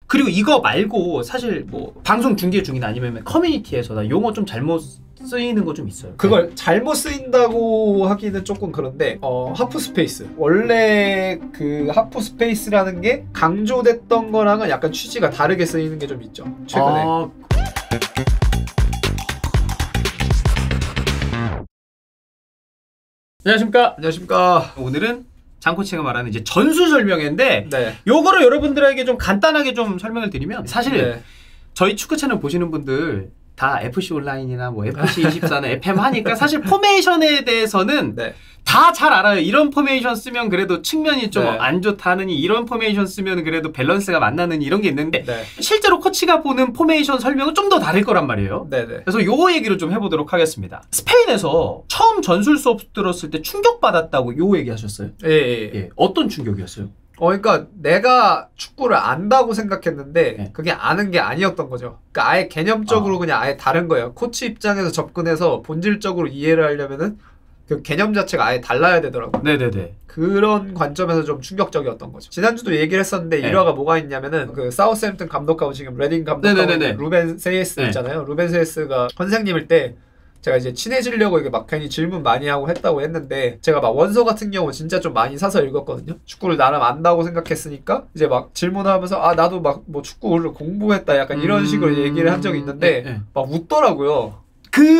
그리고 이거 말고 사실 뭐 방송 중계 중이나 아니면 커뮤니티에서 나 용어 좀 잘못 쓰이는 거 좀 있어요. 그걸 잘못 쓰인다고 하기는 조금 그런데 하프 스페이스 원래 그 하프 스페이스라는 게 강조됐던 거랑은 약간 취지가 다르게 쓰이는 게 좀 있죠 최근에. 안녕하십니까. 안녕하십니까. 오늘은 장코치가 말하는 이제 전술 설명회인데 네. 요거를 여러분들에게 좀 간단하게 좀 설명을 드리면 사실 네. 저희 축구 채널 보시는 분들 다 FC 온라인이나 뭐 FC24나 FM 하니까 사실 포메이션에 대해서는 네. 다 잘 알아요. 이런 포메이션 쓰면 그래도 측면이 좀 네. 안 좋다느니 이런 포메이션 쓰면 그래도 밸런스가 맞나느니 이런 게 있는데 네. 실제로 코치가 보는 포메이션 설명은 좀 더 다를 거란 말이에요. 네네. 그래서 요 얘기를 좀 해보도록 하겠습니다. 스페인에서 처음 전술 수업 들었을 때 충격받았다고 요 얘기 하셨어요? 예. 예. 어떤 충격이었어요? 그러니까 내가 축구를 안다고 생각했는데 네. 그게 아는 게 아니었던 거죠. 그러니까 아예 개념적으로 그냥 아예 다른 거예요. 코치 입장에서 접근해서 본질적으로 이해를 하려면은 그 개념 자체가 아예 달라야 되더라고요. 네네네. 그런 관점에서 좀 충격적이었던 거죠. 지난주도 얘기를 했었는데 네. 일화가 뭐가 있냐면은 그 사우스햄튼 감독하고 지금 레딩 감독하고 네네네네. 있는 루벤 세이스 네. 있잖아요. 루벤 세이스가 선생님일 때 제가 이제 친해지려고 이게 막 괜히 질문 많이 하고 했다고 했는데 제가 막 원서 같은 경우 진짜 좀 많이 사서 읽었거든요. 축구를 나름 안다고 생각했으니까 이제 막 질문하면서 아 나도 막 뭐 축구를 공부했다 약간 이런 식으로 얘기를 한 적이 있는데 막 웃더라고요.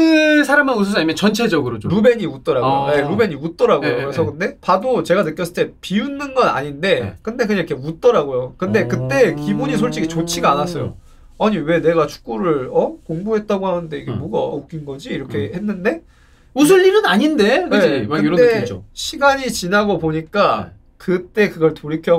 그 사람만 웃어서 아니면 전체적으로 좀? 루벤이 웃더라고요. 네, 루벤이 웃더라고요. 그래서 네. 근데 봐도 제가 느꼈을 때 비웃는 건 아닌데 네. 근데 그냥 이렇게 웃더라고요. 근데 그때 기분이 솔직히 좋지가 않았어요. 아니 왜 내가 축구를 공부했다고 하는데 이게 뭐가 웃긴 거지? 이렇게 했는데 웃을 일은 아닌데 그치? 네, 막 이런 근데 느낌이죠. 시간이 지나고 보니까 그때 그걸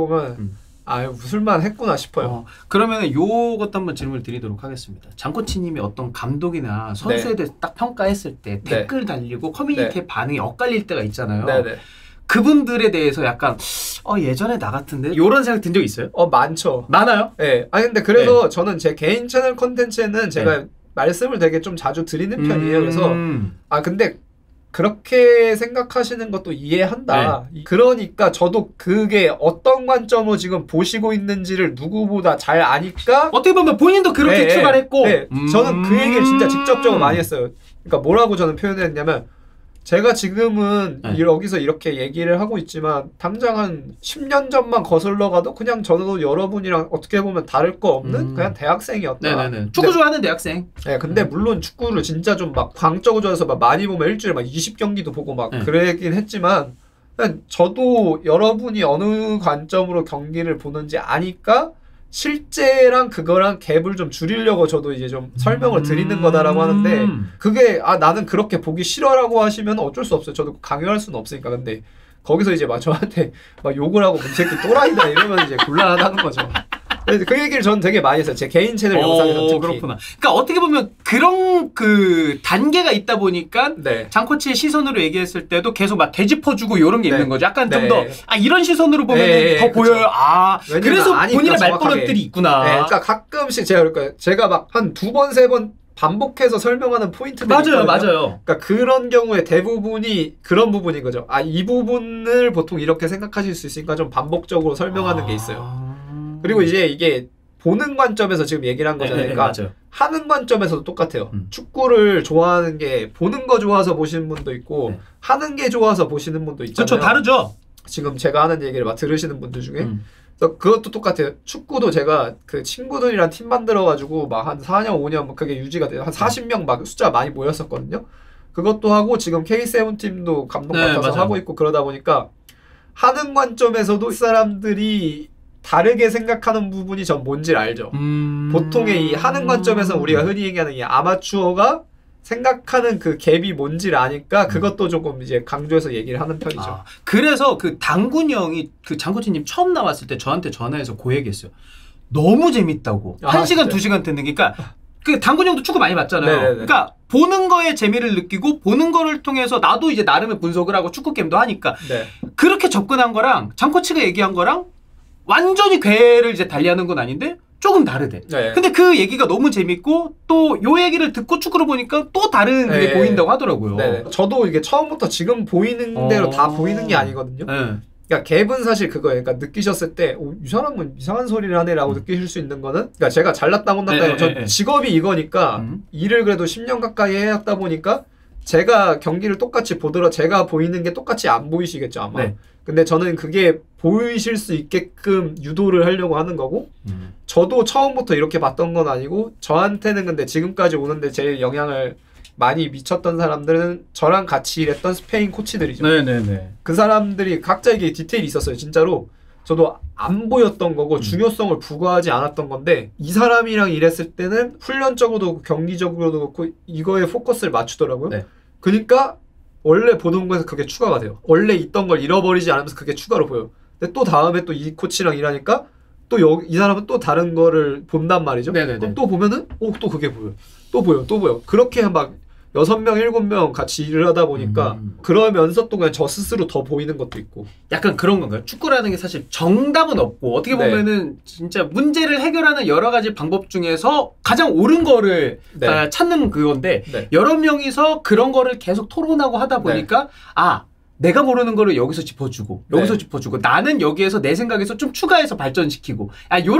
돌이켜보면 아유 웃을만 했구나 싶어요. 그러면 요것도 한번 질문을 드리도록 하겠습니다. 장코치님이 어떤 감독이나 선수에 대해서 딱 평가했을 때 댓글 달리고 커뮤니티의 반응이 엇갈릴 때가 있잖아요. 네네. 그분들에 대해서 약간 예전에 나 같은데 이런 생각 든 적 있어요? 많죠. 많아요? 네. 아니 근데 그래서 저는 제 개인 채널 콘텐츠에는 제가 말씀을 되게 좀 자주 드리는 편이에요. 그래서 근데 그렇게 생각하시는 것도 이해한다. 그러니까 저도 그게 어떤 관점으로 지금 보시고 있는지를 누구보다 잘 아니까 어떻게 보면 본인도 그렇게 출발했고 저는 그 얘기를 진짜 직접적으로 많이 했어요. 그러니까 뭐라고 저는 표현했냐면 제가 지금은 여기서 이렇게 얘기를 하고 있지만 당장 한 10년 전만 거슬러 가도 그냥 저도 여러분이랑 어떻게 보면 다를 거 없는 그냥 대학생이었다. 네네네. 축구 좋아하는 대학생. 네, 근데 물론 축구를 진짜 좀 막 광적으로 좋아해서 막 많이 보면 일주일에 막 20경기도 보고 막 그러긴 했지만 그냥 저도 여러분이 어느 관점으로 경기를 보는지 아니까 실제랑 그거랑 갭을 좀 줄이려고 저도 이제 좀 설명을 드리는 거다라고 하는데 그게 나는 그렇게 보기 싫어라고 하시면 어쩔 수 없어요. 저도 강요할 수는 없으니까. 근데 거기서 이제 막 저한테 막 욕을 하고 이 새끼 또라이다 이러면 이제 곤란하다는 거죠. 그 얘기를 저는 되게 많이 했어요. 제 개인 채널 영상에서 특히. 그렇구나. 그러니까 어떻게 보면 그런 그 단계가 있다 보니까 장코치의 시선으로 얘기했을 때도 계속 막 되짚어주고 이런 게 있는 거죠. 약간 좀 더 이런 시선으로 보면 더 보여요. 그래서 본인의 말버릇들이 있구나. 그러니까 가끔씩 제가 막 한 2번, 3번 반복해서 설명하는 포인트들이 있거든요. 맞아요. 그러니까 그런 경우에 대부분이 그런 부분인 거죠. 이 부분을 보통 이렇게 생각하실 수 있으니까 좀 반복적으로 설명하는 게 있어요. 그리고 이제 이게 보는 관점에서 지금 얘기를 한 거잖아요. 그러니까 하는 관점에서도 똑같아요. 축구를 좋아하는 게 보는 거 좋아서 보시는 분도 있고 하는 게 좋아서 보시는 분도 있잖아요. 그렇죠. 다르죠. 지금 제가 하는 얘기를 막 들으시는 분들 중에 그래서 그것도 똑같아요. 축구도 제가 그 친구들이랑 팀 만들어가지고 막 한 4년, 5년 막 그게 유지가 돼요. 한 40명 막 숫자 많이 모였었거든요. 그것도 하고 지금 K7 팀도 감독 맡아서 하고 있고 그러다 보니까 하는 관점에서도 사람들이 다르게 생각하는 부분이 전 뭔지를 알죠. 보통의 이 하는 관점에서 우리가 흔히 얘기하는 이 아마추어가 생각하는 그 갭이 뭔지를 아니까 그것도 조금 이제 강조해서 얘기를 하는 편이죠. 그래서 그 당군이 형이 그 장코치님 처음 나왔을 때 저한테 전화해서 그 얘기했어요. 너무 재밌다고. 1시간, 2시간 듣는 게. 그러니까 그 당군이 형도 축구 많이 봤잖아요. 네네네. 그러니까 보는 거에 재미를 느끼고 보는 거를 통해서 나도 이제 나름의 분석을 하고 축구 게임도 하니까 그렇게 접근한 거랑 장코치가 얘기한 거랑 완전히 궤를 이제 달리하는 건 아닌데 조금 다르대. 근데 그 얘기가 너무 재밌고 또 요 얘기를 듣고 축구를 보니까 또 다른 게 보인다고 하더라고요. 저도 이게 처음부터 지금 보이는 대로 다 보이는 게 아니거든요. 그러니까 갭은 사실 그거예요. 그러니까 느끼셨을 때 이 사람은 이상한 소리를 하네라고 느끼실 수 있는 거는 그러니까 제가 잘났다 못났다 전 직업이 이거니까 일을 그래도 10년 가까이 해왔다 보니까 제가 경기를 똑같이 보더라도 제가 보이는 게 똑같이 안 보이시겠죠 아마. 네. 근데 저는 그게 보이실 수 있게끔 유도를 하려고 하는 거고 저도 처음부터 이렇게 봤던 건 아니고 저한테는 근데 지금까지 오는데 제일 영향을 많이 미쳤던 사람들은 저랑 같이 일했던 스페인 코치들이죠. 네네네. 그 사람들이 각자 이게 디테일이 있었어요. 진짜로 저도 안 보였던 거고 중요성을 부과하지 않았던 건데 이 사람이랑 일했을 때는 훈련적으로도 경기적으로도 그렇고 이거에 포커스를 맞추더라고요. 네. 그러니까 원래 보던 거에서 그게 추가가 돼요. 원래 있던 걸 잃어버리지 않으면서 그게 추가로 보여요. 근데 또 다음에 또 이 코치랑 일하니까 또 이 사람은 또 다른 거를 본단 말이죠. 네네네. 또 보면은 또 그게 보여. 또 보여. 또 보여. 그렇게 막 6명, 7명 같이 일을 하다 보니까 그러면서 또 그냥 저 스스로 더 보이는 것도 있고. 약간 그런 건가요? 축구라는 게 사실 정답은 없고 어떻게 보면은 진짜 문제를 해결하는 여러 가지 방법 중에서 가장 옳은 거를 찾는 그건데 여러 명이서 그런 거를 계속 토론하고 하다 보니까 내가 모르는 거를 여기서 짚어주고 여기서 짚어주고 나는 여기에서 내 생각에서 좀 추가해서 발전시키고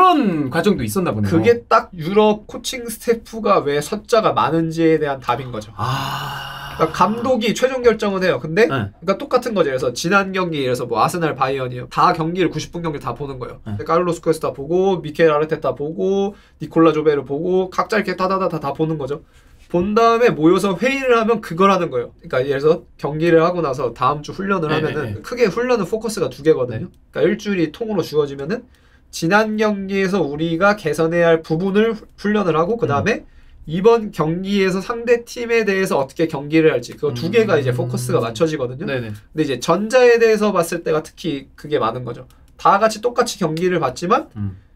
요런 과정도 있었나 보네요. 그게 딱 유럽 코칭 스태프가 왜 숫자가 많은지에 대한 답인 거죠. 그러니까 감독이 최종 결정은 해요. 근데 그러니까 똑같은 거죠. 그래서 지난 경기에서 뭐 아스날 바이언이요. 다 경기를 90분 경기를 다 보는 거예요. 카를로스 코스타 보고 미켈 아르테타 보고 니콜라 조베를 보고 각자 이렇게 다 보는 거죠. 본 다음에 모여서 회의를 하면 그걸 하는 거예요. 그러니까 예를 들어서 경기를 하고 나서 다음 주 훈련을 하면은 크게 훈련은 포커스가 2개거든요. 그러니까 일주일이 통으로 주어지면은 지난 경기에서 우리가 개선해야 할 부분을 훈련을 하고 그 다음에 이번 경기에서 상대 팀에 대해서 어떻게 경기를 할지 그거 2개가 이제 포커스가 맞춰지거든요. 근데 이제 전자에 대해서 봤을 때가 특히 그게 많은 거죠. 다 같이 똑같이 경기를 봤지만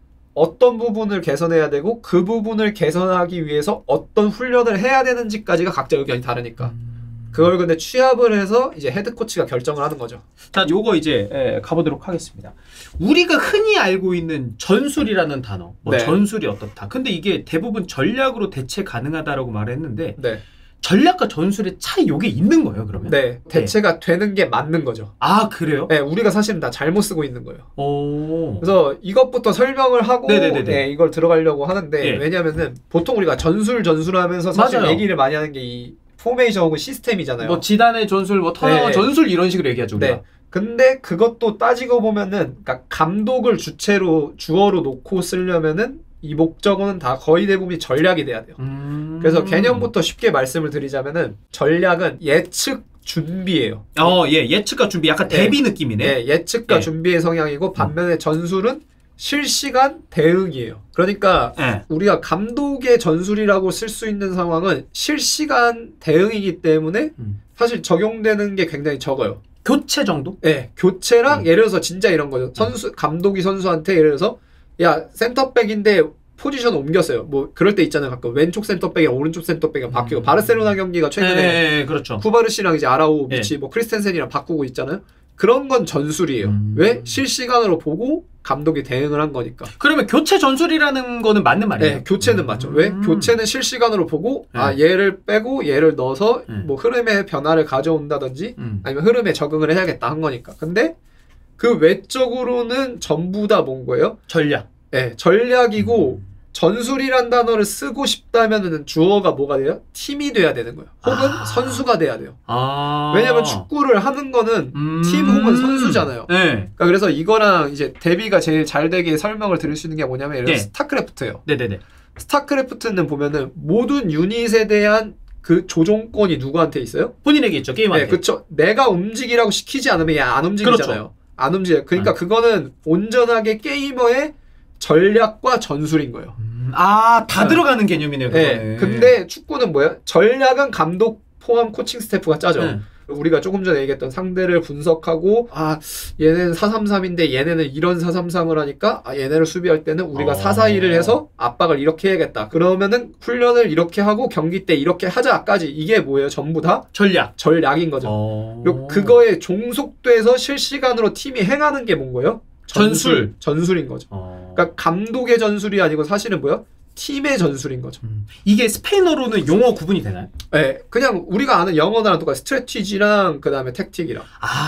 어떤 부분을 개선해야 되고 그 부분을 개선하기 위해서 어떤 훈련을 해야 되는지까지가 각자 의견이 다르니까 그걸 근데 취합을 해서 이제 헤드코치가 결정을 하는 거죠. 자, 요거 이제 가보도록 하겠습니다. 우리가 흔히 알고 있는 전술이라는 단어, 전술이 어떻다. 근데 이게 대부분 전략으로 대체 가능하다라고 말했는데 전략과 전술의 차이 요게 있는 거예요, 그러면? 네. 대체가 되는 게 맞는 거죠. 그래요? 네, 우리가 사실은 다 잘못 쓰고 있는 거예요. 그래서 이것부터 설명을 하고 이걸 들어가려고 하는데 왜냐면은 보통 우리가 전술하면서 사실 얘기를 많이 하는 게 이 포메이션 혹은 시스템이잖아요. 뭐 지단의 전술, 뭐 터너 전술 이런 식으로 얘기하죠, 우리가. 근데 그것도 따지고 보면은 그러니까 감독을 주어로 놓고 쓰려면은 이 목적어는 다 거의 대부분이 전략이 돼야 돼요. 그래서 개념부터 쉽게 말씀을 드리자면은 전략은 예측 준비예요. 예측과 준비 약간 대비 느낌이네. 예측과 준비의 성향이고 반면에 전술은 실시간 대응이에요. 그러니까 우리가 감독의 전술이라고 쓸 수 있는 상황은 실시간 대응이기 때문에 사실 적용되는 게 굉장히 적어요. 교체 정도? 네, 교체랑 예를 들어서 진짜 이런 거죠. 감독이 선수한테 예를 들어서 야 센터백인데 포지션 옮겼어요. 뭐 그럴 때 있잖아요. 가끔 왼쪽 센터백이랑 오른쪽 센터백이랑 바뀌고 바르셀로나 경기가 최근에 그렇죠. 쿠바르시랑 이제 아라우 위치 뭐 크리스텐센이랑 바꾸고 있잖아요. 그런 건 전술이에요. 왜? 실시간으로 보고 감독이 대응을 한 거니까. 그러면 교체 전술이라는 거는 맞는 말이에요? 네, 교체는 맞죠. 왜? 교체는 실시간으로 보고 얘를 빼고 얘를 넣어서 뭐 흐름의 변화를 가져온다든지 아니면 흐름에 적응을 해야겠다 한 거니까. 근데 그 외적으로는 전부 다 뭔 거예요? 전략. 네, 전략이고 전술이란 단어를 쓰고 싶다면은 주어가 뭐가 돼요? 팀이 돼야 되는 거예요. 혹은 선수가 돼야 돼요. 왜냐면 축구를 하는 거는 팀 혹은 선수잖아요. 그러니까 그래서 이거랑 이제 대비가 제일 잘 되게 설명을 드릴 수 있는 게 뭐냐면 예를 들어 스타크래프트예요. 스타크래프트는 보면은 모든 유닛에 대한 그 조종권이 누구한테 있어요? 본인에게 있죠. 게임한테. 네, 그렇죠. 내가 움직이라고 시키지 않으면 얘 안 움직이잖아요. 그렇죠. 안 움직여요. 그러니까 그거는 온전하게 게이머의 전략과 전술인 거예요. 다 들어가는 개념이네요. 네. 근데 축구는 뭐야? 전략은 감독 포함 코칭 스태프가 짜죠. 우리가 조금 전에 얘기했던 상대를 분석하고 얘네는 4-3-3인데 얘네는 이런 4-3-3을 하니까 얘네를 수비할 때는 우리가 4-4-2를 해서 압박을 이렇게 해야겠다. 그러면은 훈련을 이렇게 하고 경기 때 이렇게 하자까지 이게 뭐예요? 전부 다 전략인 거죠. 그리고 그거에 종속돼서 실시간으로 팀이 행하는 게 뭔 거예요? 전술인 거죠. 그러니까 감독의 전술이 아니고 사실은 뭐야? 팀의 전술인 거죠. 이게 스페인어로는 용어 구분이 되나요? 네, 그냥 우리가 아는 영어랑 똑같이 스트래티지랑 그 다음에 택틱이랑.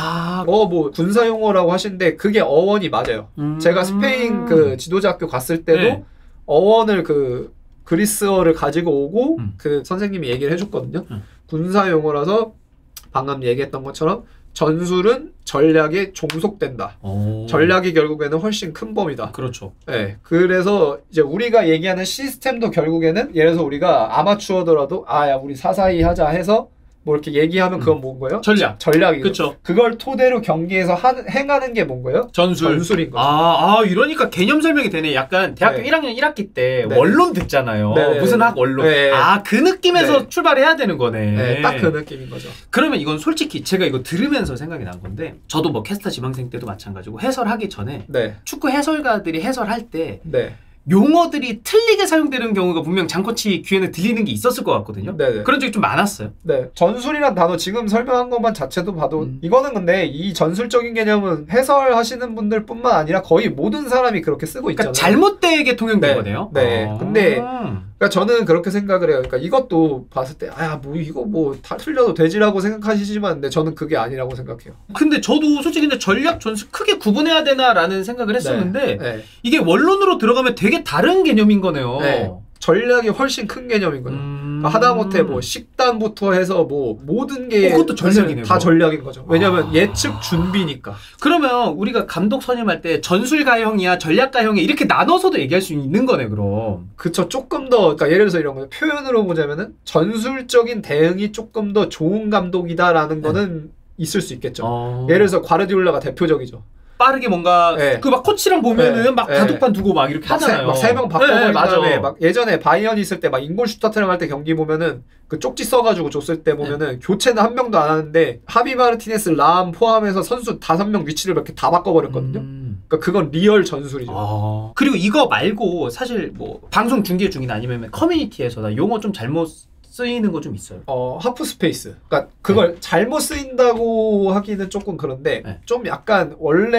뭐 군사 용어라고 하시는데 그게 어원이 맞아요. 제가 스페인 그 지도자 학교 갔을 때도 네. 어원을 그 그리스어를 가지고 오고 그 선생님이 얘기를 해줬거든요. 군사 용어라서 방금 얘기했던 것처럼 전술은 전략에 종속된다. 전략이 결국에는 훨씬 큰 범위다. 그렇죠. 네, 그래서 이제 우리가 얘기하는 시스템도 결국에는 예를 들어서 우리가 아마추어더라도 야 우리 사사히 하자 해서 뭐 이렇게 얘기하면 그건 뭔 거예요? 전략이죠. 그쵸. 그걸 토대로 경기에서 행하는 게 뭔 거예요? 전술인 거죠. 이러니까 개념 설명이 되네. 약간 대학교 네. 1학년 1학기 때 네. 원론 듣잖아요. 네. 무슨 학 원론. 네. 그 느낌에서 네. 출발해야 되는 거네. 네, 딱 그 느낌인 거죠. 그러면 이건 솔직히 제가 이거 들으면서 생각이 난 건데 저도 뭐 캐스터 지망생 때도 마찬가지고 해설하기 전에 네. 축구 해설가들이 해설할 때 네. 용어들이 틀리게 사용되는 경우가 분명 장코치 귀에는 들리는 게 있었을 것 같거든요. 네네. 그런 적이 좀 많았어요. 네, 전술이란 단어 지금 설명한 것만 자체도 봐도 이거는 근데 이 전술적인 개념은 해설하시는 분들뿐만 아니라 거의 모든 사람이 그렇게 쓰고 있잖아요. 그러니까 잘못되게 통용된 네. 거네요. 네, 근데 그러니까 저는 그렇게 생각을 해요. 그러니까 이것도 봤을 때 뭐 이거 뭐 다 틀려도 되지라고 생각하시지만 근데 저는 그게 아니라고 생각해요. 근데 저도 솔직히 근데 전략 전술 크게 구분해야 되나라는 생각을 했었는데 네. 이게 원론으로 들어가면 되게 다른 개념인 거네요. 네. 전략이 훨씬 큰 개념인 거예요. 그러니까 하다못해 뭐 식단부터 해서 뭐 모든 게 그것도 전략이네요. 다 전략인 거죠. 왜냐하면 예측 준비니까. 그러면 우리가 감독 선임할 때 전술가형이야 전략가형이야 이렇게 나눠서도 얘기할 수 있는 거네 그럼. 그쵸. 조금 더 그러니까 예를 들어서 이런 거예요. 표현으로 보자면은 전술적인 대응이 조금 더 좋은 감독이다라는 거는 있을 수 있겠죠. 예를 들어서 과르디올라가 대표적이죠. 빠르게 뭔가 그 막 코치랑 보면은 막 바둑판 두고 막 이렇게 하잖아요. 막 3명 바꿔버린 다음에 막 예전에 바이언 있을 때 막 인골 슈타트랑 할 때 경기 보면은 그 쪽지 써가지고 줬을 때 보면은 교체는 한 명도 안 하는데 하비 마르티네스, 람 포함해서 선수 5명 위치를 이렇게 다 바꿔버렸거든요. 그러니까 그건 리얼 전술이죠. 그리고 이거 말고 사실 뭐 방송 중계 중이나 아니면 커뮤니티에서 나 용어 좀 잘못 쓰이는 거 좀 있어요. 하프 스페이스. 그러니까 그걸 잘못 쓰인다고 하기는 조금 그런데 좀 약간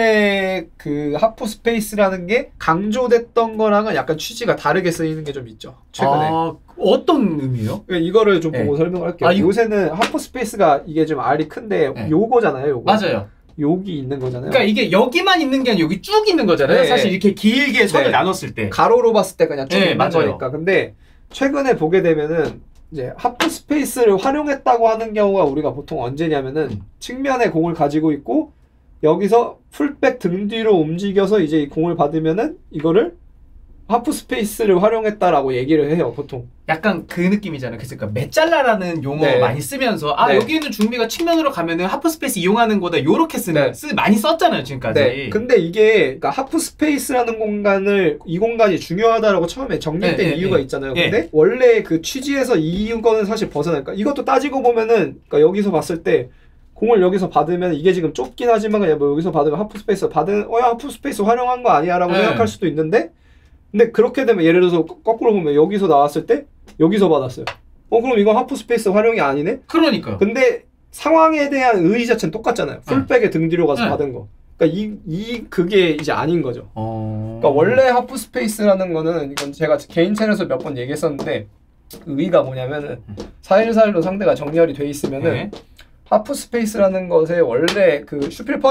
원래 그 하프 스페이스라는 게 강조됐던 거랑은 약간 취지가 다르게 쓰이는 게 좀 있죠. 최근에. 어떤 의미요? 이거를 좀 보고 설명을 할게요. 요새는 하프 스페이스가 이게 좀 알이 큰데 요거잖아요. 요거. 맞아요. 여기 있는 거잖아요. 그러니까 이게 여기만 있는 게 아니라 여기 쭉 있는 거잖아요. 사실 이렇게 길게 선을 나눴을 때. 가로로 봤을 때 그냥 쭉 있는 거니까. 근데 최근에 보게 되면은 이제 하프 스페이스를 활용했다고 하는 경우가 우리가 보통 언제냐면은 측면에 공을 가지고 있고 여기서 풀백 등 뒤로 움직여서 이제 이 공을 받으면은 이거를 하프 스페이스를 활용했다라고 얘기를 해요, 보통. 약간 그 느낌이잖아요. 그러니까 메잘라라는 용어 많이 쓰면서 여기 있는 중비가 측면으로 가면은 하프 스페이스 이용하는 거다. 요렇게 많이 썼잖아요, 지금까지. 근데 이게 그러니까 하프 스페이스라는 공간을 이 공간이 중요하다라고 처음에 정립된 이유가 있잖아요. 근데 원래 그 취지에서 이거는 사실 벗어나니까 이것도 따지고 보면은 그러니까 여기서 봤을 때 공을 여기서 받으면 이게 지금 좁긴 하지만 그냥 뭐 여기서 받으면 하프 스페이스 하프 스페이스 활용한 거 아니야라고 생각할 수도 있는데 근데 그렇게 되면 예를 들어서 거꾸로 보면 여기서 나왔을 때 여기서 받았어요. 그럼 이건 하프 스페이스 활용이 아니네? 그러니까요. 근데 상황에 대한 의의 자체는 똑같잖아요. 풀백에 등 뒤로 가서 받은 거. 그러니까 그게 이제 아닌 거죠. 그러니까 원래 하프 스페이스라는 거는 이건 제가 개인 채널에서 몇 번 얘기했었는데 의의가 뭐냐면은 4-1-4-1로 상대가 정렬이 돼 있으면은 하프 스페이스라는 것에 원래 그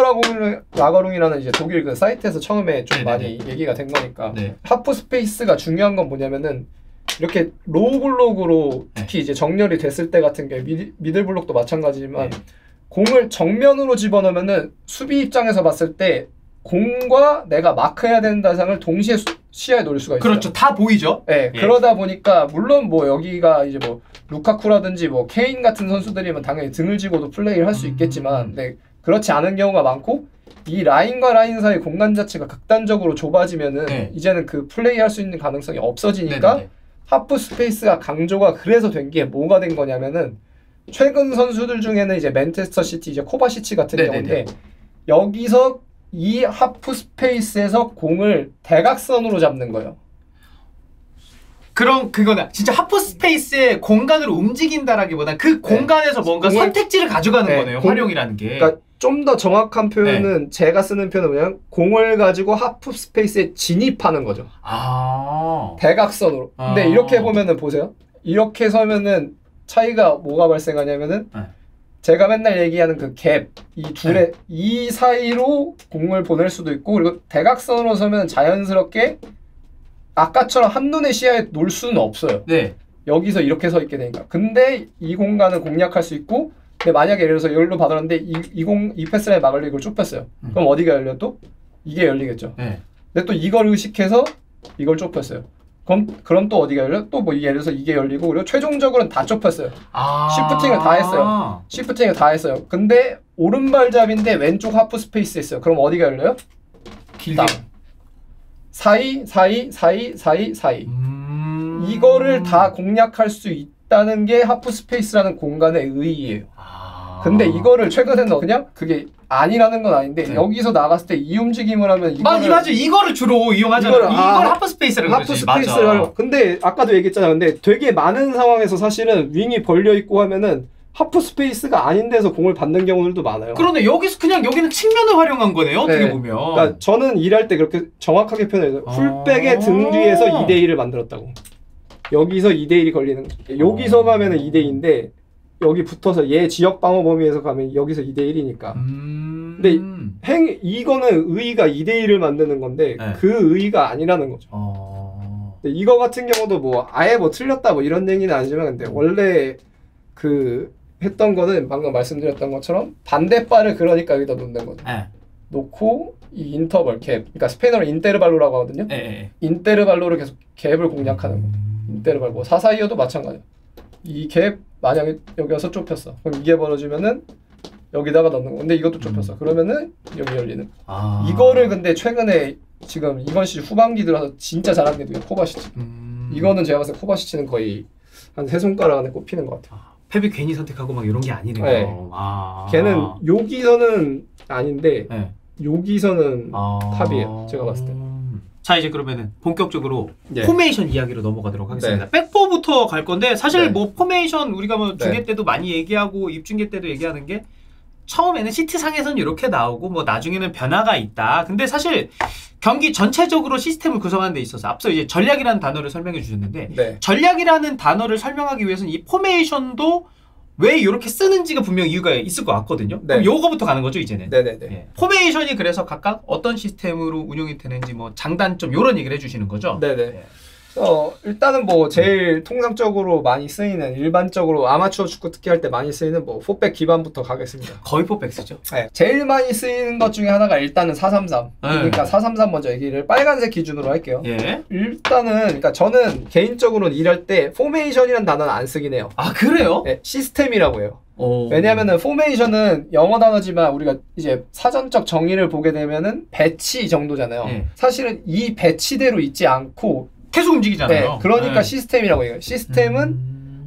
슈필퍼라거룽이라는 이제 독일 그 사이트에서 처음에 좀 많이 얘기가 된 거니까 하프 스페이스가 중요한 건 뭐냐면은 이렇게 로우 블록으로 특히 이제 정렬이 됐을 때 같은 게 미들 블록도 마찬가지지만 공을 정면으로 집어넣으면은 수비 입장에서 봤을 때 공과 내가 마크해야 되는 대상을 동시에 시야에 노릴 수가 있어요. 그렇죠. 다 보이죠. 그러다 보니까 물론 뭐 여기가 이제 뭐 루카쿠라든지 뭐 케인 같은 선수들이면 당연히 등을 지고도 플레이를 할 수 있겠지만 그렇지 않은 경우가 많고 이 라인과 라인 사이 공간 자체가 극단적으로 좁아지면은 이제는 그 플레이할 수 있는 가능성이 없어지니까 하프 스페이스가 강조가 그래서 된 게 뭐가 된 거냐면은 최근 선수들 중에는 이제 맨체스터 시티 이제 코바시치 같은 경우인데 여기서 이 하프 스페이스에서 공을 대각선으로 잡는 거예요. 그럼 그거는 진짜 하프 스페이스의 공간으로 움직인다라기보다 그 공간에서 뭔가 선택지를 가져가는 거네요. 활용이라는 게. 그러니까 좀 더 정확한 표현은 제가 쓰는 표현은 뭐냐면 공을 가지고 하프 스페이스에 진입하는 거죠. 대각선으로. 근데 이렇게 보면은 보세요. 이렇게 서면은 차이가 뭐가 발생하냐면은 제가 맨날 얘기하는 그 갭, 이 둘의 이 사이로 공을 보낼 수도 있고 그리고 대각선으로 서면 자연스럽게 아까처럼 한눈에 시야에 놓을 수는 없어요. 여기서 이렇게 서 있게 되니까. 근데 이 공간을 공략할 수 있고 근데 만약에 예를 들어서 여기로 받았는데 이 패스라인 막으려고 이걸 좁혔어요. 그럼 어디가 열려 또? 이게 열리겠죠. 근데 또 이걸 의식해서 이걸 좁혔어요. 그럼 또 어디가 열려? 또 뭐 예를 들어서 이게 열리고 그리고 최종적으로는 다 좁혔어요. 시프팅을 다 했어요. 시프팅을 다 했어요. 근데 오른발잡인데 왼쪽 하프 스페이스 있어요. 그럼 어디가 열려요? 길게. 사이. 이거를 다 공략할 수 있다는 게 하프 스페이스라는 공간의 의의예요. 근데 이거를 최근에는 그냥 그게 아니라는 건 아닌데 여기서 나갔을 때 이 움직임을 하면 맞아. 이거를 주로 이용하잖아. 이걸 하프 스페이스라고 그러지. 하프 스페이스를 근데 아까도 얘기했잖아. 근데 되게 많은 상황에서 사실은 윙이 벌려 있고 하면은 하프 스페이스가 아닌 데서 공을 받는 경우들도 많아요. 그러네. 여기서 그냥 여기는 측면을 활용한 거네요. 어떻게 보면. 그러니까 저는 일할 때 그렇게 정확하게 표현해요. 풀백의 등 뒤에서 2대1을 만들었다고. 여기서 2대1이 걸리는 여기서 가면은 2대2인데 여기 붙어서 얘 지역 방어 범위에서 가면 여기서 2대1이니까. 근데 이거는 의의가 2대1을 만드는 건데 그 의의가 아니라는 거죠. 근데 이거 같은 경우도 뭐 아예 뭐 틀렸다 뭐 이런 얘기는 아니지만 근데 원래 그 했던 거는 방금 말씀드렸던 것처럼 반대발을 그러니까 여기다 놓는 거죠. 놓고 이 인터벌 갭, 그러니까 스페인어로 인테르발로라고 하거든요. 인테르발로를 계속 갭을 공략하는 거. 인테르발 뭐 사사이어도 마찬가지야. 이 갭 만약에 여기 와서 좁혔어. 그럼 이게 벌어지면은 여기다가 넣는 거. 근데 이것도 좁혔어. 그러면은 여기 열리는. 이거를 근데 최근에 지금 이번 시즌 후반기 들어서 진짜 잘하는 게 누구야? 코바시치. 이거는 제가 봤을 때 코바시치는 거의 한 3손가락 안에 꼽히는 것 같아요. 펩이 괜히 선택하고 막 이런 게 아니네요. 걔는 여기서는 아닌데 여기서는 탑이에요. 제가 봤을 때. 자 이제 그러면은 본격적으로 포메이션 이야기로 넘어가도록 하겠습니다. 백포부터 갈 건데 사실 뭐 포메이션 우리가 뭐 중계 때도 많이 얘기하고 입중계 때도 얘기하는 게 처음에는 시트상에서는 이렇게 나오고 뭐 나중에는 변화가 있다. 근데 사실 경기 전체적으로 시스템을 구성하는 데 있어서 앞서 이제 전략이라는 단어를 설명해 주셨는데 전략이라는 단어를 설명하기 위해서는 이 포메이션도 왜 이렇게 쓰는지가 분명 이유가 있을 것 같거든요. 그럼 요거부터 가는 거죠 이제는. 포메이션이 그래서 각각 어떤 시스템으로 운영이 되는지 뭐 장단점 이런 얘기를 해주시는 거죠. 일단은 뭐 제일 통상적으로 많이 쓰이는 일반적으로 아마추어 축구 특히 할 때 많이 쓰이는 뭐 포백 기반부터 가겠습니다. 거의 포백 쓰죠. 제일 많이 쓰이는 것 중에 하나가 일단은 433. 그러니까 433 먼저 얘기를 빨간색 기준으로 할게요. 일단은 그러니까 저는 개인적으로는 일할 때 포메이션이라는 단어는 안 쓰긴 해요. 그래요? 시스템이라고 해요. 왜냐면은 포메이션은 영어 단어지만 우리가 이제 사전적 정의를 보게 되면은 배치 정도잖아요. 사실은 이 배치대로 있지 않고 계속 움직이잖아요. 그러니까 시스템이라고 해요. 시스템은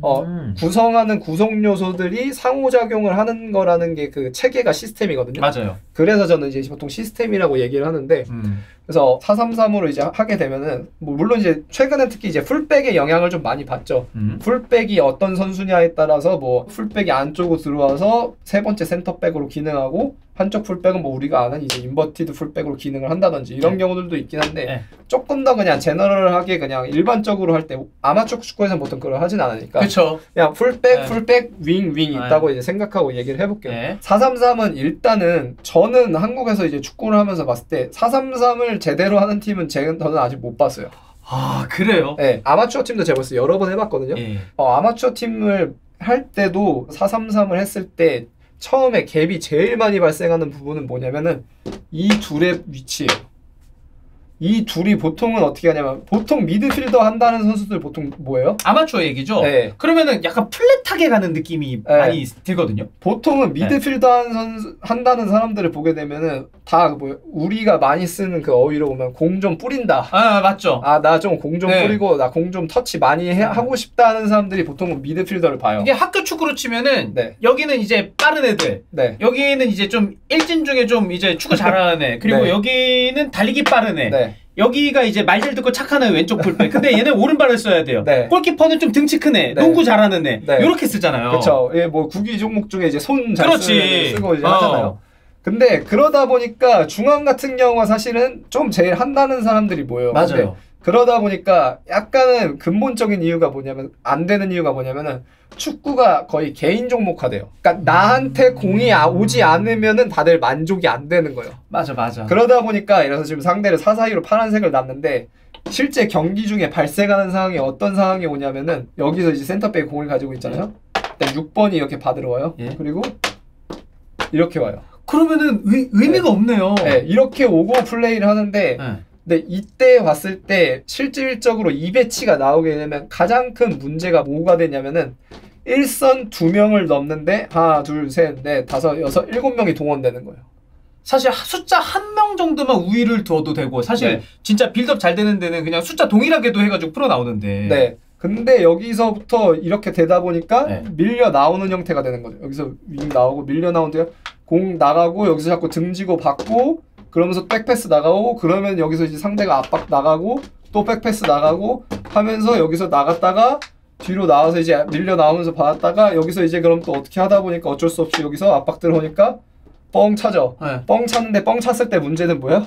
구성하는 구성 요소들이 상호작용을 하는 거라는 게 그 체계가 시스템이거든요. 맞아요. 그래서 저는 이제 보통 시스템이라고 얘기를 하는데 그래서 433으로 이제 하게 되면은 뭐 물론 이제 최근에 특히 이제 풀백의 영향을 좀 많이 받죠. 풀백이 어떤 선수냐에 따라서 뭐 풀백이 안쪽으로 들어와서 세 번째 센터백으로 기능하고 한쪽 풀백은 뭐 우리가 아는 이제 인버티드 풀백으로 기능을 한다든지 이런 경우들도 있긴 한데 조금 더 그냥 제너럴하게 그냥 일반적으로 할 때 아마추어 축구에서는 보통 그걸 하진 않으니까 그냥 풀백, 윙 있다고 이제 생각하고 얘기를 해볼게요. 433은 일단은 저는 한국에서 이제 축구를 하면서 봤을 때 433을 제대로 하는 팀은 저는 아직 못 봤어요. 그래요? 아마추어 팀도 제가 벌써 여러 번 해봤거든요. 아마추어 팀을 할 때도 433을 했을 때 처음에 갭이 제일 많이 발생하는 부분은 뭐냐면은 이 둘의 위치예요. 이 둘이 보통은 어떻게 하냐면 보통 미드필더 한다는 선수들 보통 뭐예요? 아마추어 얘기죠? 그러면은 약간 플랫하게 가는 느낌이 많이 들거든요. 보통은 미드필더 한다는 사람들을 보게 되면은 다 뭐 우리가 많이 쓰는 그 어휘로 보면 공 좀 뿌린다. 맞죠. 나 좀 공 좀 뿌리고 나 공 좀 터치 많이 하고 싶다는 사람들이 보통은 미드필더를 봐요. 이게 학교 축구로 치면은 여기는 이제 빠른 애들, 여기는 이제 좀 일진 중에 좀 이제 축구 잘하는 애, 그리고 여기는 달리기 빠른 애. 여기가 이제 말 잘 듣고 착한 애 왼쪽 풀백. 근데 얘는 오른발을 써야 돼요. 골키퍼는 좀 등치 큰 애, 농구 잘하는 애. 이렇게 쓰잖아요. 그렇죠. 뭐 구기 종목 중에 이제 손 잘 쓰는 애 쓰고 이제 하잖아요. 근데 그러다 보니까 중앙 같은 경우가 사실은 좀 제일 한다는 사람들이 뭐예요. 맞아요. 그러다 보니까 약간은 근본적인 이유가 뭐냐면 안 되는 이유가 뭐냐면은 축구가 거의 개인 종목화돼요. 그러니까 나한테 공이 오지 않으면은 다들 만족이 안 되는 거예요. 맞아. 그러다 보니까 이래서 지금 상대를 4-4-2로 파란색을 놨는데 실제 경기 중에 발생하는 상황이 어떤 상황이 오냐면은 여기서 이제 센터백이 공을 가지고 있잖아요. 일단 6번이 이렇게 받으러 와요. 예? 그리고 이렇게 와요. 그러면은 의미가 네. 없네요. 네, 이렇게 오고 플레이를 하는데 네. 근데 이때 봤을 때 실질적으로 이 배치가 나오게 되면 가장 큰 문제가 뭐가 되냐면은 1선 2명을 넘는데 하나, 둘, 셋, 넷, 다섯, 여섯, 7명이 동원되는 거예요. 사실 숫자 1명 정도만 우위를 둬도 되고 사실 네. 진짜 빌드업 잘 되는 데는 그냥 숫자 동일하게도 해가지고 풀어 나오는데. 네. 근데 여기서부터 이렇게 되다 보니까 네. 밀려 나오는 형태가 되는 거죠. 여기서 윙 나오고 밀려 나오는데 공 나가고 여기서 자꾸 등지고 받고 그러면서 백패스 나가고 그러면 여기서 이제 상대가 압박 나가고 또 백패스 나가고 하면서 여기서 나갔다가 뒤로 나와서 이제 밀려 나오면서 받았다가 여기서 이제 그럼 또 어떻게 하다 보니까 어쩔 수 없이 여기서 압박 들어오니까 뻥 차죠. 네. 뻥 찼는데 뻥 찼을 때 문제는 뭐야?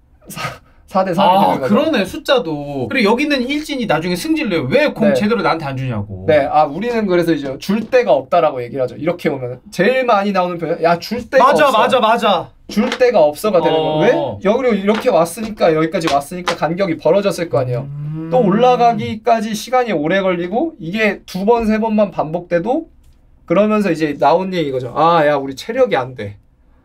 4대 3이 아 되는 거죠. 그러네 숫자도. 그리고 여기는 일진이 나중에 승질을 내요. 왜 공 네. 제대로 나한테 안 주냐고. 네, 우리는 그래서 이제 줄 데가 없다라고 얘기를 하죠. 이렇게 오면 제일 많이 나오는 표현, 야 줄 데가 없어. 맞아. 줄 데가 없어가 되는 거예요. 왜? 여기로 이렇게 왔으니까 여기까지 왔으니까 간격이 벌어졌을 거 아니에요. 또 올라가기까지 시간이 오래 걸리고 이게 2번, 3번만 반복돼도 그러면서 이제 나온 얘기 이거죠. 야 우리 체력이 안 돼.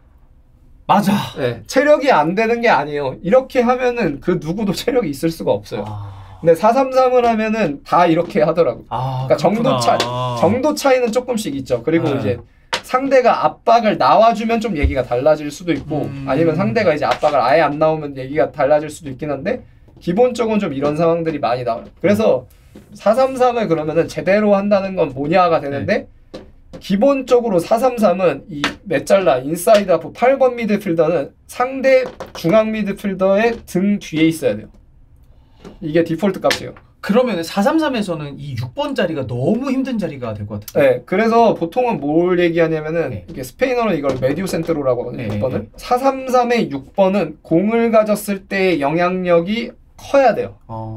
맞아. 네, 체력이 안 되는 게 아니에요. 이렇게 하면은 그 누구도 체력이 있을 수가 없어요. 근데 4-3-3을 하면은 다 이렇게 하더라고요. 그러니까 정도 차이는 조금씩 있죠. 그리고 이제 상대가 압박을 나와주면 좀 얘기가 달라질 수도 있고 아니면 상대가 이제 압박을 아예 안 나오면 얘기가 달라질 수도 있긴 한데 기본적으로 좀 이런 상황들이 많이 나와요. 그래서 4-3-3을 그러면은 제대로 한다는 건 뭐냐가 되는데 기본적으로 4-3-3은 이 메잘라 인사이드 하프 8번 미드필더는 상대 중앙 미드필더의 등 뒤에 있어야 돼요. 이게 디폴트 값이에요. 그러면 4-3-3에서는 이 6번 자리가 너무 힘든 자리가 될 것 같아요. 네, 그래서 보통은 뭘 얘기하냐면은 이게 스페인어는 이걸 메디오 센트로라고 하거든요. 6번을. 4-3-3의 6번은 공을 가졌을 때의 영향력이 커야 돼요.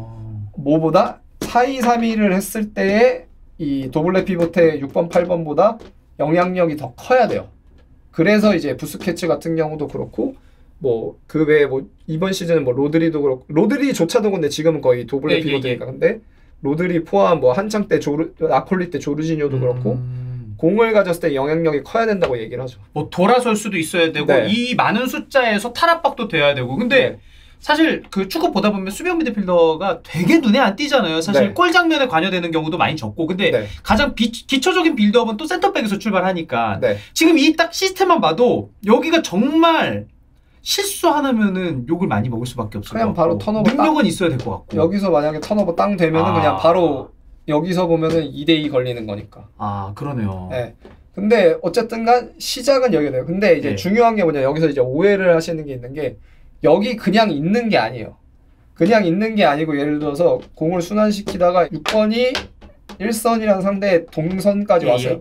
뭐보다 4-2-3-1을 했을 때의 이 도블레 피보트의 6번, 8번보다 영향력이 더 커야 돼요. 그래서 이제 부스케츠 같은 경우도 그렇고 뭐 그 외에 뭐 이번 시즌은 뭐 로드리도 그렇고 로드리조차도 근데 지금은 거의 도블레 피보트니까 근데 로드리 포함 뭐 한창 때 나폴리 때 조르지뇨도 그렇고 공을 가졌을 때 영향력이 커야 된다고 얘기를 하죠. 뭐 돌아설 수도 있어야 되고 이 많은 숫자에서 탈압박도 돼야 되고 근데 사실 그 축구 보다 보면 수비형 미드필더가 되게 눈에 안 띄잖아요. 사실 골 장면에 관여되는 경우도 많이 적고 근데 가장 기초적인 빌드업은 또 센터백에서 출발하니까 지금 이 딱 시스템만 봐도 여기가 정말 실수 하나면은 욕을 많이 먹을 수밖에 없어요. 그냥 바로 턴오버 능력은 있어야 될 것 같고 여기서 만약에 턴오버 땅 되면은 그냥 바로 여기서 보면은 2대2 걸리는 거니까. 그러네요. 네. 근데 어쨌든간 시작은 여기가 돼요. 근데 이제 중요한 게 뭐냐 여기서 이제 오해를 하시는 게 있는 게 여기 그냥 있는 게 아니에요. 그냥 있는 게 아니고 예를 들어서 공을 순환시키다가 6번이 1선이랑 상대 동선까지 왔어요.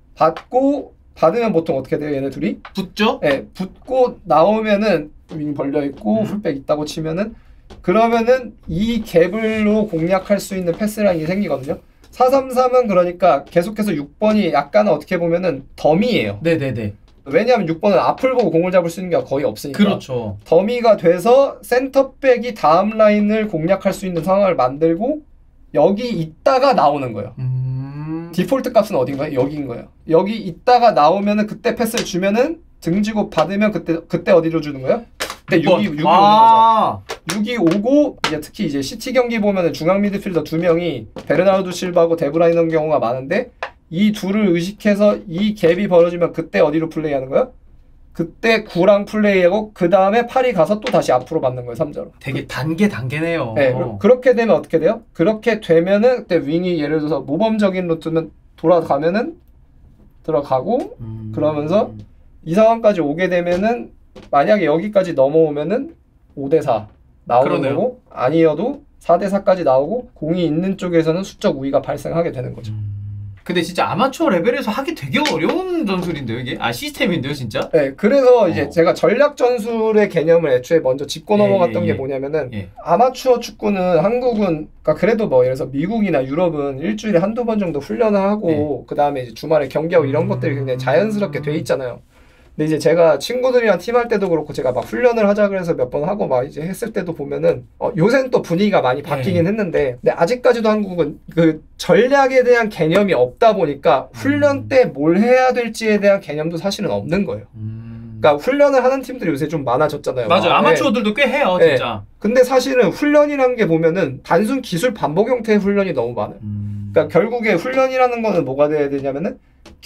받으면 보통 어떻게 돼요? 얘네 둘이? 붙죠? 네. 붙고 나오면은 윙 벌려있고 풀백 있다고 치면은 그러면은 이 갭을로 공략할 수 있는 패스라인이 생기거든요. 4-3-3은 그러니까 계속해서 6번이 약간은 어떻게 보면은 덤이에요. 네네네. 왜냐하면 6번은 앞을 보고 공을 잡을 수 있는 게 거의 없으니까. 그렇죠. 더미가 돼서 센터백이 다음 라인을 공략할 수 있는 상황을 만들고 여기 있다가 나오는 거예요. 디폴트 값은 어딘가요? 여기인 거예요. 여기 있다가 나오면은 그때 패스를 주면은 등지고 받으면 그때 어디로 주는 거예요? 그때 6이 오는 거죠. 6이 오고 이제 특히 이제 시티 경기 보면은 중앙 미드필더 2명이 베르나르도 실바하고 데브라이너인 경우가 많은데 이 둘을 의식해서 이 갭이 벌어지면 그때 어디로 플레이하는 거야? 그때 9랑 플레이하고 그 다음에 8이 가서 또 다시 앞으로 받는 거예요. 3자로. 되게 단계네요. 네, 그렇게 되면 어떻게 돼요? 그렇게 되면은 그때 윙이 예를 들어서 모범적인 루트는 돌아가면은 들어가고 그러면서 이 상황까지 오게 되면은 만약에 여기까지 넘어오면은 5대4 나오는 거고 아니어도 4대4까지 나오고 공이 있는 쪽에서는 수적 우위가 발생하게 되는 거죠. 근데 진짜 아마추어 레벨에서 하기 되게 어려운 전술인데요, 이게? 아, 시스템인데요, 진짜? 네, 그래서 이제 제가 전략 전술의 개념을 애초에 먼저 짚고 넘어갔던 게 뭐냐면은 아마추어 축구는 한국은 그러니까 그래도 뭐 예를 들어서 미국이나 유럽은 일주일에 한두 번 정도 훈련을 하고 그 다음에 이제 주말에 경기하고 이런 것들이 굉장히 자연스럽게 돼 있잖아요. 근데 이제 제가 친구들이랑 팀할 때도 그렇고 제가 막 훈련을 하자 그래서 몇 번 하고 막 이제 했을 때도 보면은 요새는 또 분위기가 많이 바뀌긴 했는데 근데 아직까지도 한국은 그 전략에 대한 개념이 없다 보니까 훈련 때 뭘 해야 될지에 대한 개념도 사실은 없는 거예요. 그러니까 훈련을 하는 팀들이 요새 좀 많아졌잖아요. 맞아요. 아마추어들도 꽤 해요, 진짜. 근데 사실은 훈련이라는 게 보면은 단순 기술 반복 형태의 훈련이 너무 많아요. 그러니까 결국에 훈련이라는 거는 뭐가 돼야 되냐면은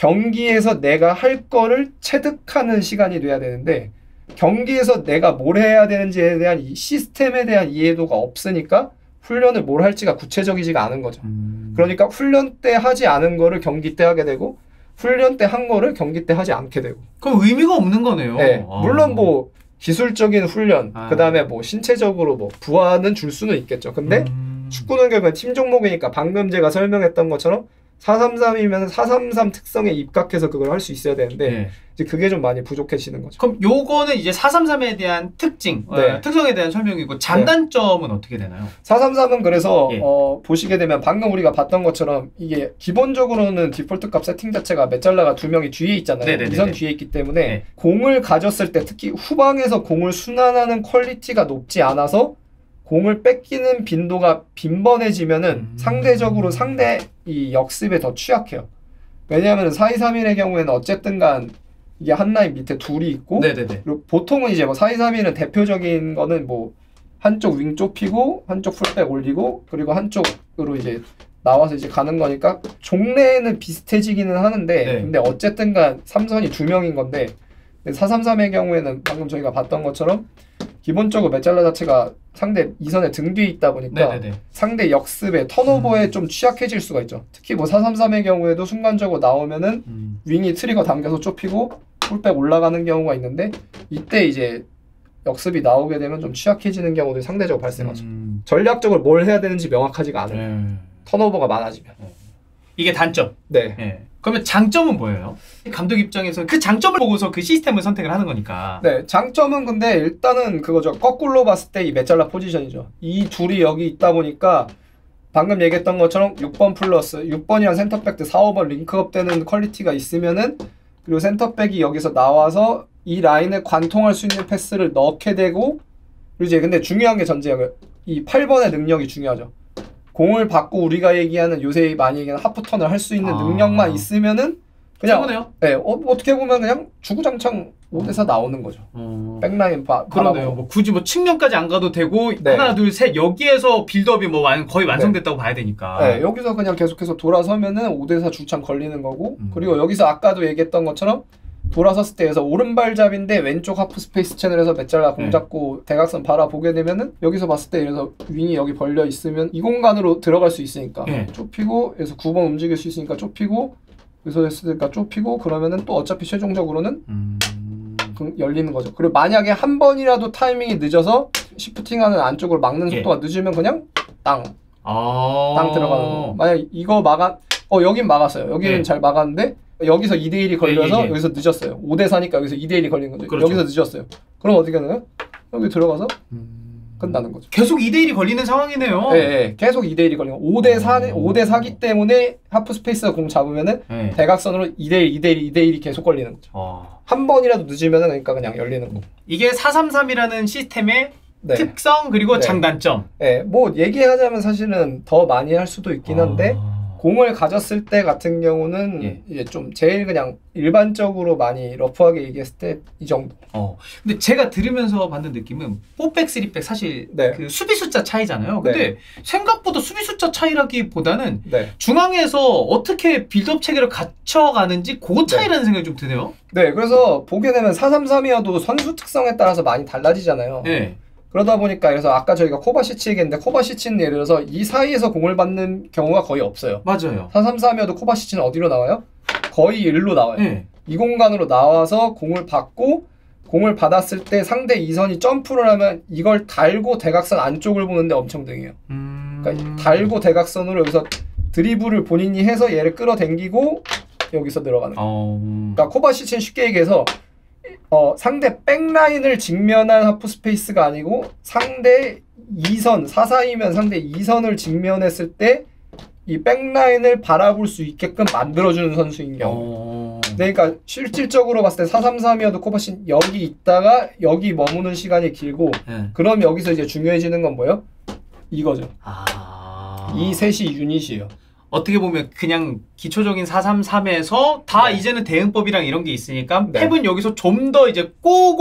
경기에서 내가 할 거를 체득하는 시간이 돼야 되는데 경기에서 내가 뭘 해야 되는지에 대한 이 시스템에 대한 이해도가 없으니까 훈련을 뭘 할지가 구체적이지가 않은 거죠. 그러니까 훈련 때 하지 않은 거를 경기 때 하게 되고 훈련 때 한 거를 경기 때 하지 않게 되고. 그럼 의미가 없는 거네요. 네, 물론 뭐 기술적인 훈련, 그 다음에 뭐 신체적으로 뭐 부하는 줄 수는 있겠죠. 근데 축구는 결국엔 팀 종목이니까 방금 제가 설명했던 것처럼 433이면 433 특성에 입각해서 그걸 할 수 있어야 되는데 이제 그게 좀 많이 부족해지는 거죠. 그럼 요거는 이제 433에 대한 특징, 특성에 대한 설명이고 장단점은 어떻게 되나요? 433은 그래서 보시게 되면 방금 우리가 봤던 것처럼 이게 기본적으로는 디폴트 값 세팅 자체가 메잘라가 두 명이 뒤에 있잖아요. 이선 뒤에 있기 때문에 공을 가졌을 때 특히 후방에서 공을 순환하는 퀄리티가 높지 않아서 공을 뺏기는 빈도가 빈번해지면은 상대적으로 상대 이 역습에 더 취약해요. 왜냐하면 4-2-3-1의 경우에는 어쨌든 간 이게 한 라인 밑에 둘이 있고 그리고 보통은 이제 뭐 4-2-3-1은 대표적인 거는 뭐 한쪽 윙 좁히고 한쪽 풀백 올리고 그리고 한쪽으로 이제 나와서 이제 가는 거니까 종래에는 비슷해지기는 하는데 근데 어쨌든 간 3선이 두 명인 건데 4-3-3의 경우에는 방금 저희가 봤던 것처럼 기본적으로 메잘라 자체가 상대 2선의 등 뒤에 있다 보니까 상대 역습에 턴오버에 좀 취약해질 수가 있죠. 특히 뭐 4-3-3의 경우에도 순간적으로 나오면은 윙이 트리거 당겨서 좁히고 풀백 올라가는 경우가 있는데 이때 이제 역습이 나오게 되면 좀 취약해지는 경우도 상대적으로 발생하죠. 전략적으로 뭘 해야 되는지 명확하지가 않아요. 턴오버가 많아지면. 이게 단점. 그러면 장점은 뭐예요? 감독 입장에서 그 장점을 보고서 그 시스템을 선택을 하는 거니까. 네, 장점은 근데 일단은 그거죠. 거꾸로 봤을 때 이 메잘라 포지션이죠. 이 둘이 여기 있다 보니까 방금 얘기했던 것처럼 6번 플러스 6번이랑 센터백 때 4, 5번 링크업 되는 퀄리티가 있으면은 그리고 센터백이 여기서 나와서 이 라인을 관통할 수 있는 패스를 넣게 되고 그리고 이제 근데 중요한 게 전제예요. 이 8번의 능력이 중요하죠. 공을 받고 우리가 얘기하는 요새 많이 얘기하는 하프턴을 할 수 있는 능력만 있으면은 그냥 어떻게 보면 그냥 주구장창 5대4 나오는 거죠. 백라인 그러네요. 뭐 굳이 뭐 측면까지 안 가도 되고 하나 둘 셋 여기에서 빌드업이 뭐 거의 완성됐다고 봐야 되니까. 여기서 그냥 계속해서 돌아서면은 5대4 주창 걸리는 거고 그리고 여기서 아까도 얘기했던 것처럼 돌아섰을 때에서 오른발잡인데 왼쪽 하프 스페이스 채널에서 메잘라 공 잡고 대각선 바라보게 되면은 여기서 봤을 때 그래서 윙이 여기 벌려 있으면 이 공간으로 들어갈 수 있으니까 좁히고 그래서 9번 움직일 수 있으니까 좁히고 여기서 했으니까 좁히고 그러면은 또 어차피 최종적으로는 열리는 거죠. 그리고 만약에 한 번이라도 타이밍이 늦어서 시프팅하는 안쪽으로 막는 속도가 늦으면 그냥 땅 들어가는 거. 만약 이거 여긴 막았어요. 여기는 잘 막았는데 여기서 2대1이 걸려서 여기서 늦었어요. 5대4니까 여기서 2대1이 걸린 거죠. 여기서 늦었어요. 그럼 어떻게 하나요? 여기 들어가서 끝나는 거죠. 계속 2대1이 걸리는 상황이네요. 네, 계속 2대1이 걸리는 거. 5대4기 때문에 하프 스페이스가 공 잡으면은 대각선으로 2대1, 2대1, 2대1이 계속 걸리는 거죠. 한 번이라도 늦으면은 그러니까 그냥 열리는 거. 이게 433이라는 시스템의 특성 그리고 장단점. 뭐 얘기하자면 사실은 더 많이 할 수도 있긴 한데 공을 가졌을 때 같은 경우는 이제 좀 제일 그냥 일반적으로 많이 러프하게 얘기했을 때 이 정도. 근데 제가 들으면서 받는 느낌은 4백, 3백 사실 그 수비 숫자 차이잖아요. 근데 생각보다 수비 숫자 차이라기보다는 중앙에서 어떻게 빌드업 체계를 갖춰가는지 그 차이라는 생각이 좀 드네요. 그래서 보게 되면 433이어도 선수 특성에 따라서 많이 달라지잖아요. 그러다 보니까 그래서 아까 저희가 코바시치 얘기했는데 코바시치는 예를 들어서 이 사이에서 공을 받는 경우가 거의 없어요. 맞아요. 433이어도 코바시치는 어디로 나와요? 거의 1로 나와요. 이 공간으로 나와서 공을 받고 공을 받았을 때 상대 2선이 점프를 하면 이걸 달고 대각선 안쪽을 보는데 엄청 등해요. 그러니까 달고 대각선으로 여기서 드리블을 본인이 해서 얘를 끌어당기고 여기서 들어가는 거예요. 그러니까 코바시치는 쉽게 얘기해서 상대 백라인을 직면한 하프 스페이스가 아니고 상대 2선, 사사이면 상대 2선을 직면했을 때 이 백라인을 바라볼 수 있게끔 만들어주는 선수인 경우. 그러니까 실질적으로 봤을 때 4-3-3이어도 코바시는 여기 있다가 여기 머무는 시간이 길고 그럼 여기서 이제 중요해지는 건 뭐예요? 이거죠. 이 셋이 유닛이에요. 어떻게 보면 그냥 기초적인 4-3-3에서 다 네. 이제는 대응법이랑 이런 게 있으니까 네. 펩은 여기서 좀 더 이제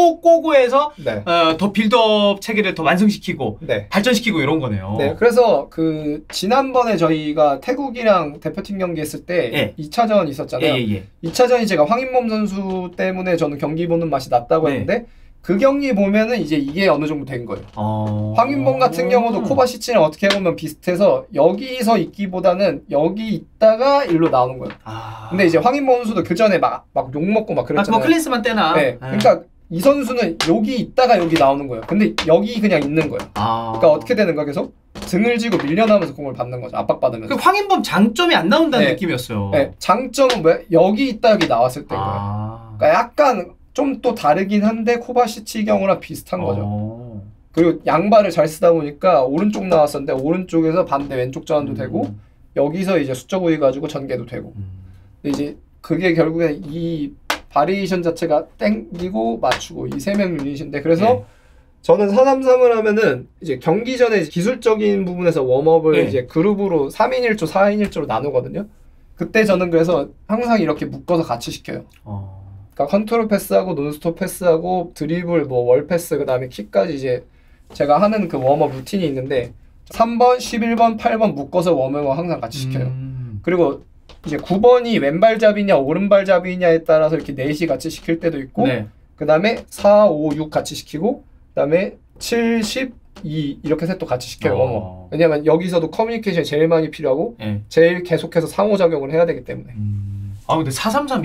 꼬고해서 네. 더 빌드업 체계를 더 완성시키고 네. 발전시키고 이런 거네요. 네, 그래서 그 지난번에 저희가 태국이랑 대표팀 경기했을 때 2차전 있었잖아요. 2차전이 제가 황인범 선수 때문에 저는 경기 보는 맛이 났다고 했는데 그 경기 보면은 이제 이게 어느 정도 된 거예요. 황인범 같은 경우도 코바시치랑 어떻게 보면 비슷해서 여기서 있기보다는 여기 있다가 일로 나오는 거예요. 근데 이제 황인범 선수도 그 전에 막 욕먹고 막 그랬잖아요. 뭐 클래스만 떼나. 네. 그러니까 이 선수는 여기 있다가 여기 나오는 거예요. 근데 여기 그냥 있는 거예요. 그러니까 어떻게 되는 거야 계속? 등을 지고 밀려나면서 공을 받는 거죠. 압박받으면서. 그 황인범 장점이 안 나온다는 느낌이었어요. 네. 장점은 뭐야? 여기 있다 여기 나왔을 때인 거예요. 그러니까 약간 좀 또 다르긴 한데 코바시치 경우랑 비슷한 거죠. 그리고 양발을 잘 쓰다 보니까 오른쪽 나왔었는데 오른쪽에서 반대 왼쪽 전환도 되고 여기서 이제 수적 우위 가지고 전개도 되고. 근데 이제 그게 결국에 이 바리에이션 자체가 땡기고 맞추고 이 세 명 유닛인데 그래서 저는 4-3-3을 하면은 이제 경기 전에 기술적인 부분에서 웜업을 이제 그룹으로 3인 1조, 4인 1조로 나누거든요. 그때 저는 그래서 항상 이렇게 묶어서 같이 시켜요. 그러니까 컨트롤 패스하고 논스톱 패스하고 드리블, 뭐 월 패스, 그 다음에 킥까지 이제 제가 하는 그 웜업 루틴이 있는데 3번, 11번, 8번 묶어서 웜업을 항상 같이 시켜요. 그리고 이제 9번이 왼발잡이냐 오른발잡이냐에 따라서 이렇게 넷이 같이 시킬 때도 있고 그 다음에 4, 5, 6 같이 시키고 그 다음에 7, 10, 2 이렇게 셋도 같이 시켜요. 웜업. 왜냐면 여기서도 커뮤니케이션이 제일 많이 필요하고 제일 계속해서 상호작용을 해야 되기 때문에. 근데 4-3-3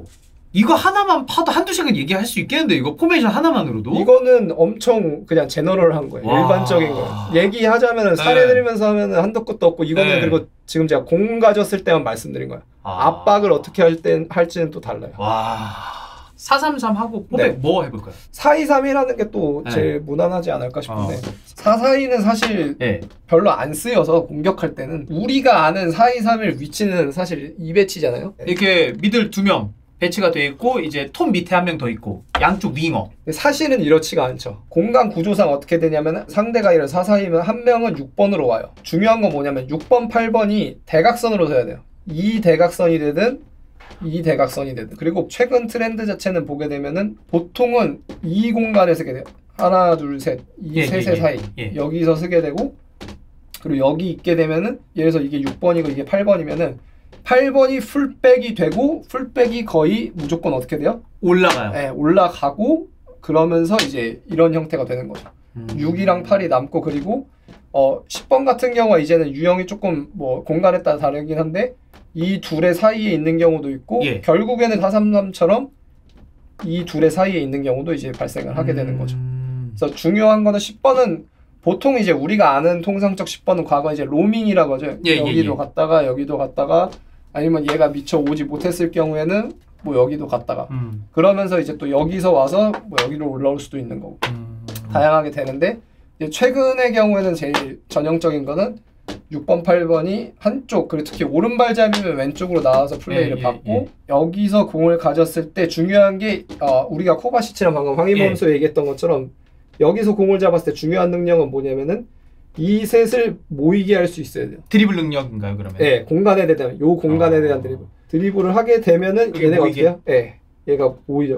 이거 하나만 파도 한두 시간 얘기할 수 있겠는데 이거 포메이션 하나만으로도? 이거는 엄청 그냥 제너럴한 거예요. 일반적인 거예요. 얘기하자면 사례 들으면서 하면 한도 끝도 없고 이거는 그리고 지금 제가 공 가졌을 때만 말씀드린 거예요. 압박을 어떻게 할지는 또 달라요. 4-3-3하고 포메 뭐 해볼까요? 4-2-3-1하는 게 또 제일 무난하지 않을까 싶은데 4-4-2는 사실 별로 안 쓰여서 공격할 때는 우리가 아는 4-2-3-1 위치는 사실 이 배치잖아요. 이렇게 미들 2명 배치가 돼 있고 이제 톱 밑에 한 명 더 있고 양쪽 윙어. 사실은 이렇지가 않죠. 공간 구조상 어떻게 되냐면 상대가 이런 4-4-2면 한 명은 6번으로 와요. 중요한 건 뭐냐면 6번, 8번이 대각선으로 서야 돼요. 이 대각선이 되든 이 대각선이 되든. 그리고 최근 트렌드 자체는 보게 되면은 보통은 이 공간에 쓰게 돼요. 하나, 둘, 셋, 이 셋의 사이 여기서 쓰게 되고 그리고 여기 있게 되면은 예를 들어서 이게 6번이고 이게 8번이면은 8번이 풀백이 되고 풀백이 거의 무조건 어떻게 돼요? 올라가요. 네, 올라가고 그러면서 이제 이런 형태가 되는 거죠. 6이랑 8이 남고 그리고 10번 같은 경우가 이제는 유형이 조금 뭐 공간에 따라 다르긴 한데 이 둘의 사이에 있는 경우도 있고 결국에는 4-3-3처럼 이 둘의 사이에 있는 경우도 이제 발생을 하게 되는 거죠. 그래서 중요한 거는 10번은 보통 이제 우리가 아는 통상적 10번은 과거 이제 로밍이라고 하죠. 여기도 갔다가 여기도 갔다가 아니면 얘가 미처 오지 못했을 경우에는 뭐 여기도 갔다가 그러면서 이제 또 여기서 와서 뭐 여기로 올라올 수도 있는 거고 다양하게 되는데 이제 최근의 경우에는 제일 전형적인 거는 6번, 8번이 한쪽 그리고 특히 오른발잡이면 왼쪽으로 나와서 플레이를 받고 여기서 공을 가졌을 때 중요한 게 우리가 코바시치랑 방금 황희범 선수 얘기했던 것처럼 여기서 공을 잡았을 때 중요한 능력은 뭐냐면은 이 셋을 모이게 할 수 있어야 돼요. 드리블 능력인가요, 그러면? 네, 공간에 대한 요 공간에 대한 드리블을 하게 되면은 얘네가 어떻게 해요? 네, 얘가 모이죠.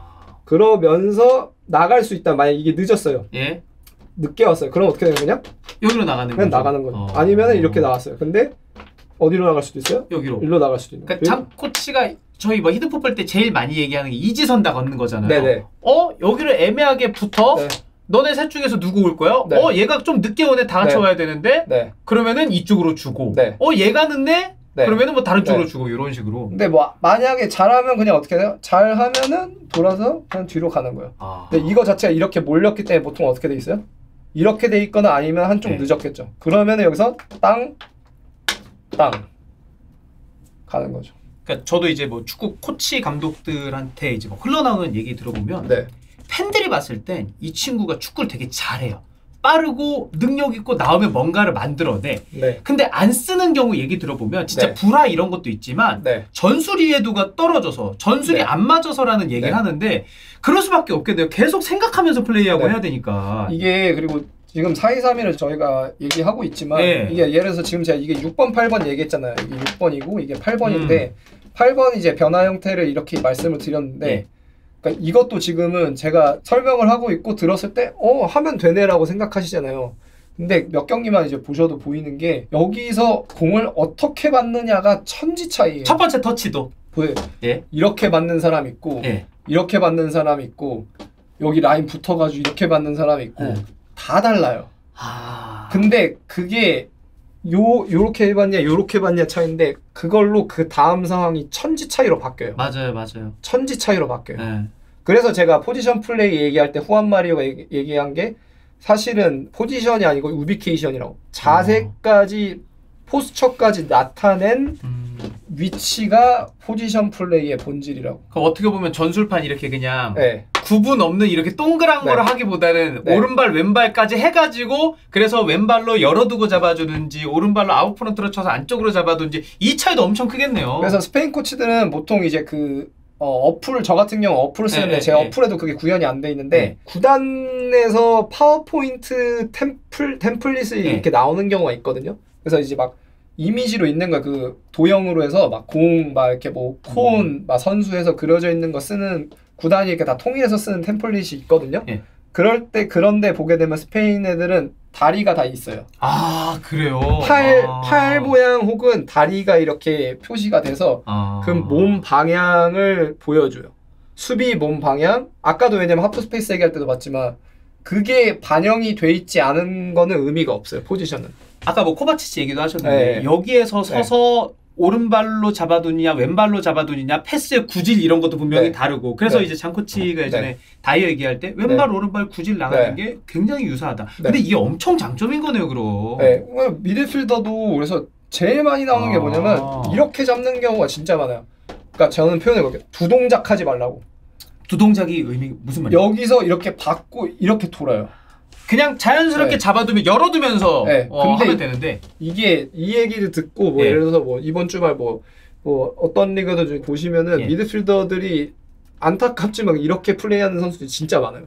그러면서 나갈 수 있다. 만약 이게 늦었어요. 늦게 왔어요. 그럼 어떻게 되는 거냐? 여기로 나가는 그냥 나가는 거죠. 아니면은 이렇게 나왔어요. 근데 어디로 나갈 수도 있어요? 여기로. 일로 나갈 수도 있는. 그러니까 장 코치가 저희 뭐 히든풋볼 때 제일 많이 얘기하는 게 이지선 다 걷는 거잖아요. 네네. 여기를 애매하게 붙어. 너네 셋 중에서 누구 올 거야? 얘가 좀 늦게 오네. 다 같이 와야 되는데. 그러면은 이쪽으로 주고. 얘가 늦네. 그러면은 뭐 다른 쪽으로 주고 이런 식으로. 근데 뭐 만약에 잘하면 그냥 어떻게 돼요? 잘하면은 돌아서 그냥 뒤로 가는 거예요. 근데 이거 자체가 이렇게 몰렸기 때문에 보통 어떻게 돼 있어요? 이렇게 돼 있거나 아니면 한쪽 늦었겠죠. 그러면은 여기서 땅 가는 거죠. 그러니까 저도 이제 뭐 축구 코치 감독들한테 이제 뭐 흘러나오는 얘기 들어보면 네. 팬들이 봤을 땐 이 친구가 축구를 되게 잘해요. 빠르고 능력 있고 나오면 뭔가를 만들어내. 네. 근데 안 쓰는 경우 얘기 들어보면 진짜 네. 불화 이런 것도 있지만 네. 전술 이해도가 떨어져서 전술이 네. 안 맞아서라는 얘기를 네. 하는데 그럴 수밖에 없게 돼요. 계속 생각하면서 플레이하고 네. 해야 되니까. 이게 그리고 지금 4-2-3-1을 저희가 얘기하고 있지만 네. 이게 예를 들어서 지금 제가 이게 6번, 8번 얘기했잖아요. 이게 6번이고 이게 8번인데 8번이 이제 변화 형태를 이렇게 말씀을 드렸는데 네. 그러니까 이것도 지금은 제가 설명을 하고 있고 들었을 때 하면 되네라고 생각하시잖아요. 근데 몇 경기만 이제 보셔도 보이는 게 여기서 공을 어떻게 받느냐가 천지 차이예요. 첫 번째 터치도. 보여요. 예. 이렇게 받는 사람 있고 예. 이렇게 받는 사람 있고 여기 라인 붙어가지고 이렇게 받는 사람 있고 다 달라요. 근데 그게 요렇게 받냐 요렇게 받냐 차이인데 그걸로 그 다음 상황이 천지 차이로 바뀌어요. 맞아요. 천지 차이로 바뀌어요. 예. 그래서 제가 포지션 플레이 얘기할 때 후안 마리오가 얘기한 게 사실은 포지션이 아니고 우비케이션이라고 자세까지 포스처까지 나타낸 위치가 포지션 플레이의 본질이라고. 그럼 어떻게 보면 전술판 이렇게 그냥 네. 구분 없는 이렇게 동그란 네. 거를 하기보다는 네. 오른발 왼발까지 해가지고 그래서 왼발로 열어두고 잡아주는지 오른발로 아웃프런트로 쳐서 안쪽으로 잡아두는지 이 차이도 엄청 크겠네요. 그래서 스페인 코치들은 보통 이제 그 어플을 저 같은 경우 어플을 쓰는데 제 어플에도 그게 구현이 안 돼 있는데 구단에서 파워포인트 템플릿이 이렇게 나오는 경우가 있거든요. 그래서 이제 막 이미지로 있는 거 그 도형으로 해서 막 공 막 이렇게 뭐 콘 막 선수에서 그려져 있는 거 쓰는 구단이 이렇게 다 통일해서 쓰는 템플릿이 있거든요. 그럴 때 그런데 보게 되면 스페인 애들은 다리가 다 있어요. 아 그래요? 팔 모양 혹은 다리가 이렇게 표시가 돼서 그 몸 방향을 보여줘요. 수비 몸 방향. 아까도 왜냐면 하프 스페이스 얘기할 때도 봤지만 그게 반영이 돼 있지 않은 거는 의미가 없어요. 포지션은. 아까 뭐 코바치치 얘기도 하셨는데 여기에서 서서 오른발로 잡아두느냐 왼발로 잡아두느냐 패스의 구질 이런 것도 분명히 다르고 그래서 이제 장코치가 예전에 다이어 얘기할 때 왼발 오른발 구질 나가는 게 굉장히 유사하다. 근데 이게 엄청 장점인 거네요. 그럼. 네. 미드필더도 그래서 제일 많이 나오는 게 뭐냐면 이렇게 잡는 경우가 진짜 많아요. 그러니까 저는 표현해볼게요. 두 동작 하지 말라고. 두 동작이 의미 무슨 말이에요? 여기서 이렇게 받고 이렇게 돌아요. 그냥 자연스럽게 잡아두면 열어두면서 근데 하면 되는데 이게 이 얘기를 듣고 뭐 예를 들어서 뭐 이번 주말 뭐 어떤 리그도 좀 보시면은 미드필더들이 안타깝지만 이렇게 플레이하는 선수들이 진짜 많아요.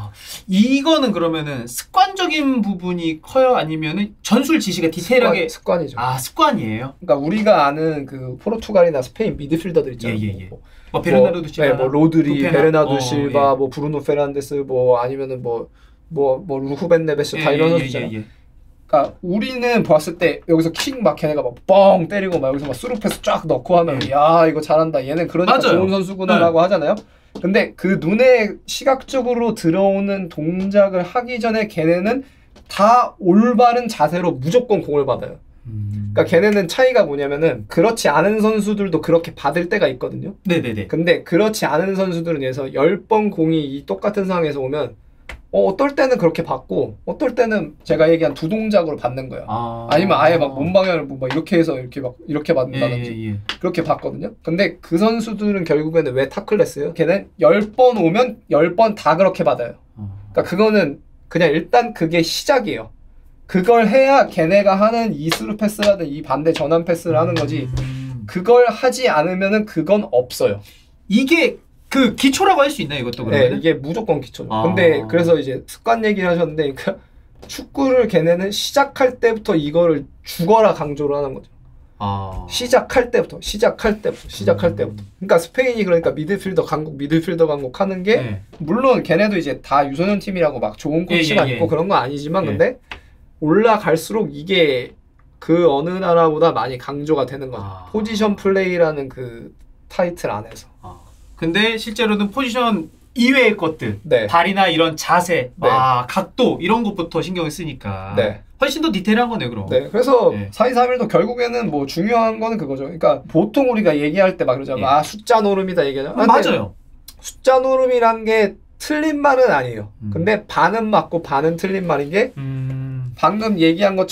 이거는 그러면은 습관적인 부분이 커요? 아니면은 전술 지시가 디테일하게 습관이죠. 습관이에요. 그러니까 우리가 아는 그 포르투갈이나 스페인 미드필더들 있잖아요. 뭐 베르나르도 실바, 뭐 로드리, 베르나르도 실바, 뭐 브루노 페르난데스, 뭐 아니면은 뭐 루후벤 네베스 다 이런 선수잖아요. 그러니까 우리는 봤을 때 여기서 킥 막 걔네가 막 뻥 때리고 막 여기서 막 스루 패스 쫙 넣고 하면 야 이거 잘한다. 얘는 그러니까 좋은 선수구나라고 하잖아요. 근데 그 눈에 시각적으로 들어오는 동작을 하기 전에 걔네는 다 올바른 자세로 무조건 공을 받아요. 그러니까 걔네는 차이가 뭐냐면은 그렇지 않은 선수들도 그렇게 받을 때가 있거든요. 네네네. 근데 그렇지 않은 선수들은 예서 10번 공이 이 똑같은 상황에서 오면 어떨 때는 그렇게 받고 어떨 때는 제가 얘기한 두 동작으로 받는 거예요. 아니면 아예 막 몸 방향을 막 이렇게 해서 이렇게 받는다든지 그렇게 받거든요. 근데 그 선수들은 결국에는 왜 타클 했어요? 걔는 10번 오면 10번 다 그렇게 받아요. 그러니까 그거는 그냥 일단 그게 시작이에요. 그걸 해야 걔네가 하는 이 스루 패스라든 이 반대 전환 패스를 하는 거지 그걸 하지 않으면은 그건 없어요. 이게 그 기초라고 할 수 있나요, 이것도 그러면? 네, 이게 무조건 기초죠. 근데 그래서 이제 습관 얘기를 하셨는데 그 축구를 걔네는 시작할 때부터 이거를 죽어라 강조를 하는 거죠. 시작할 때부터. 그러니까 스페인이 그러니까 미드필더 강국 하는 게 물론 걔네도 이제 다 유소년 팀이라고 막 좋은 코치가 있고 그런 건 아니지만 근데 올라갈수록 이게 그 어느 나라보다 많이 강조가 되는 거죠. 포지션 플레이라는 그 타이틀 안에서. 근데 실제로는 포지션 이외의 것들, 발이나 이런 자세, 각도 이런 것부터 신경을 쓰니까 훨씬 더 디테일한 거네요, 그럼. 네, 그래서 4-2-3-1도 결국에는 뭐 중요한 거는 그거죠. 그러니까 보통 우리가 얘기할 때 막 그러잖아요. 숫자 노름이다 얘기하잖아요. 맞아요. 숫자 노름이란 게 틀린 말은 아니에요. 근데 반은 맞고 반은 틀린 말인 게 방금 얘기한 것처럼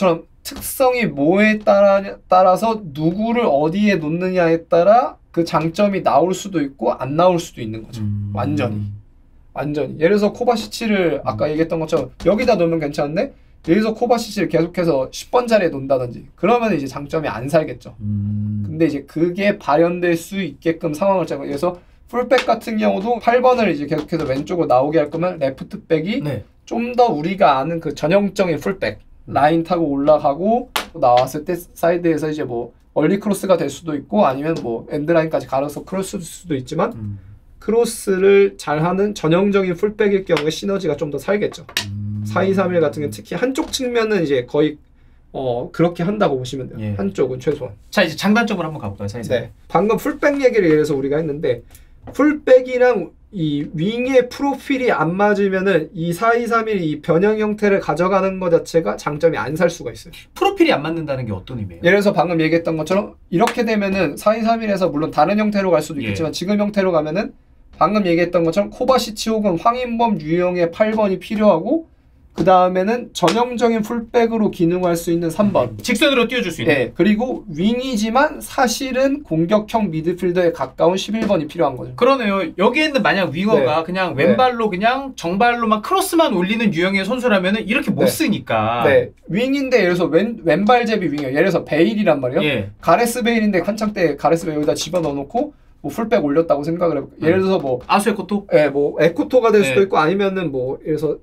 특성이 뭐에 따라서 누구를 어디에 놓느냐에 따라 그 장점이 나올 수도 있고 안 나올 수도 있는 거죠. 완전히. 예를 들어서 코바시치를 아까 얘기했던 것처럼 여기다 놓으면 괜찮은데 여기서 코바시치를 계속해서 10번 자리에 놓는다든지 그러면 이제 장점이 안 살겠죠. 근데 이제 그게 발현될 수 있게끔 상황을 짜고, 그래서 풀백 같은 경우도 8번을 이제 계속해서 왼쪽으로 나오게 할 거면 레프트백이 네. 좀 더 우리가 아는 그 전형적인 풀백 라인 타고 올라가고 나왔을 때 사이드에서 이제 뭐 얼리 크로스가 될 수도 있고 아니면 뭐 엔드라인까지 갈아서 크로스일 수도 있지만 크로스를 잘하는 전형적인 풀백일 경우에 시너지가 좀 더 살겠죠. 4-2-3-1 같은 경우는 특히 한쪽 측면은 이제 거의 그렇게 한다고 보시면 돼요. 예. 한쪽은 최소한. 자, 이제 장단점으로 한번 가볼까요? 네. 방금 풀백 얘기를 예를 들어서 우리가 했는데 풀백이랑 이 윙의 프로필이 안 맞으면은 이 4-2-3-1 이 변형 형태를 가져가는 것 자체가 장점이 안 살 수가 있어요. 프로필이 안 맞는다는 게 어떤 의미예요? 예를 들어서 방금 얘기했던 것처럼 이렇게 되면은 4-2-3-1에서 물론 다른 형태로 갈 수도 있겠지만 예. 지금 형태로 가면은 방금 얘기했던 것처럼 코바시치 혹은 황인범 유형의 8번이 필요하고 그 다음에는 전형적인 풀백으로 기능할 수 있는 3번. 직선으로 띄워줄 수 있는. 네. 그리고 윙이지만 사실은 공격형 미드필더에 가까운 11번이 필요한 거죠. 그러네요. 여기에는 만약 윙어가 네. 그냥 왼발로 네. 그냥 정발로만 크로스만 올리는 유형의 선수라면 이렇게 못 네. 쓰니까. 네. 윙인데 예를 들어서 왼발잡이 윙이에요. 예를 들어서 베일이란 말이에요. 예. 가레스 베일인데 한창 때 가레스 베일 여기다 집어넣어놓고 뭐 풀백 올렸다고 생각을 해볼게요. 예를 들어서 뭐 아수 에코토? 네, 뭐 에코토가 될 수도 있고 아니면은 뭐 예를 들어서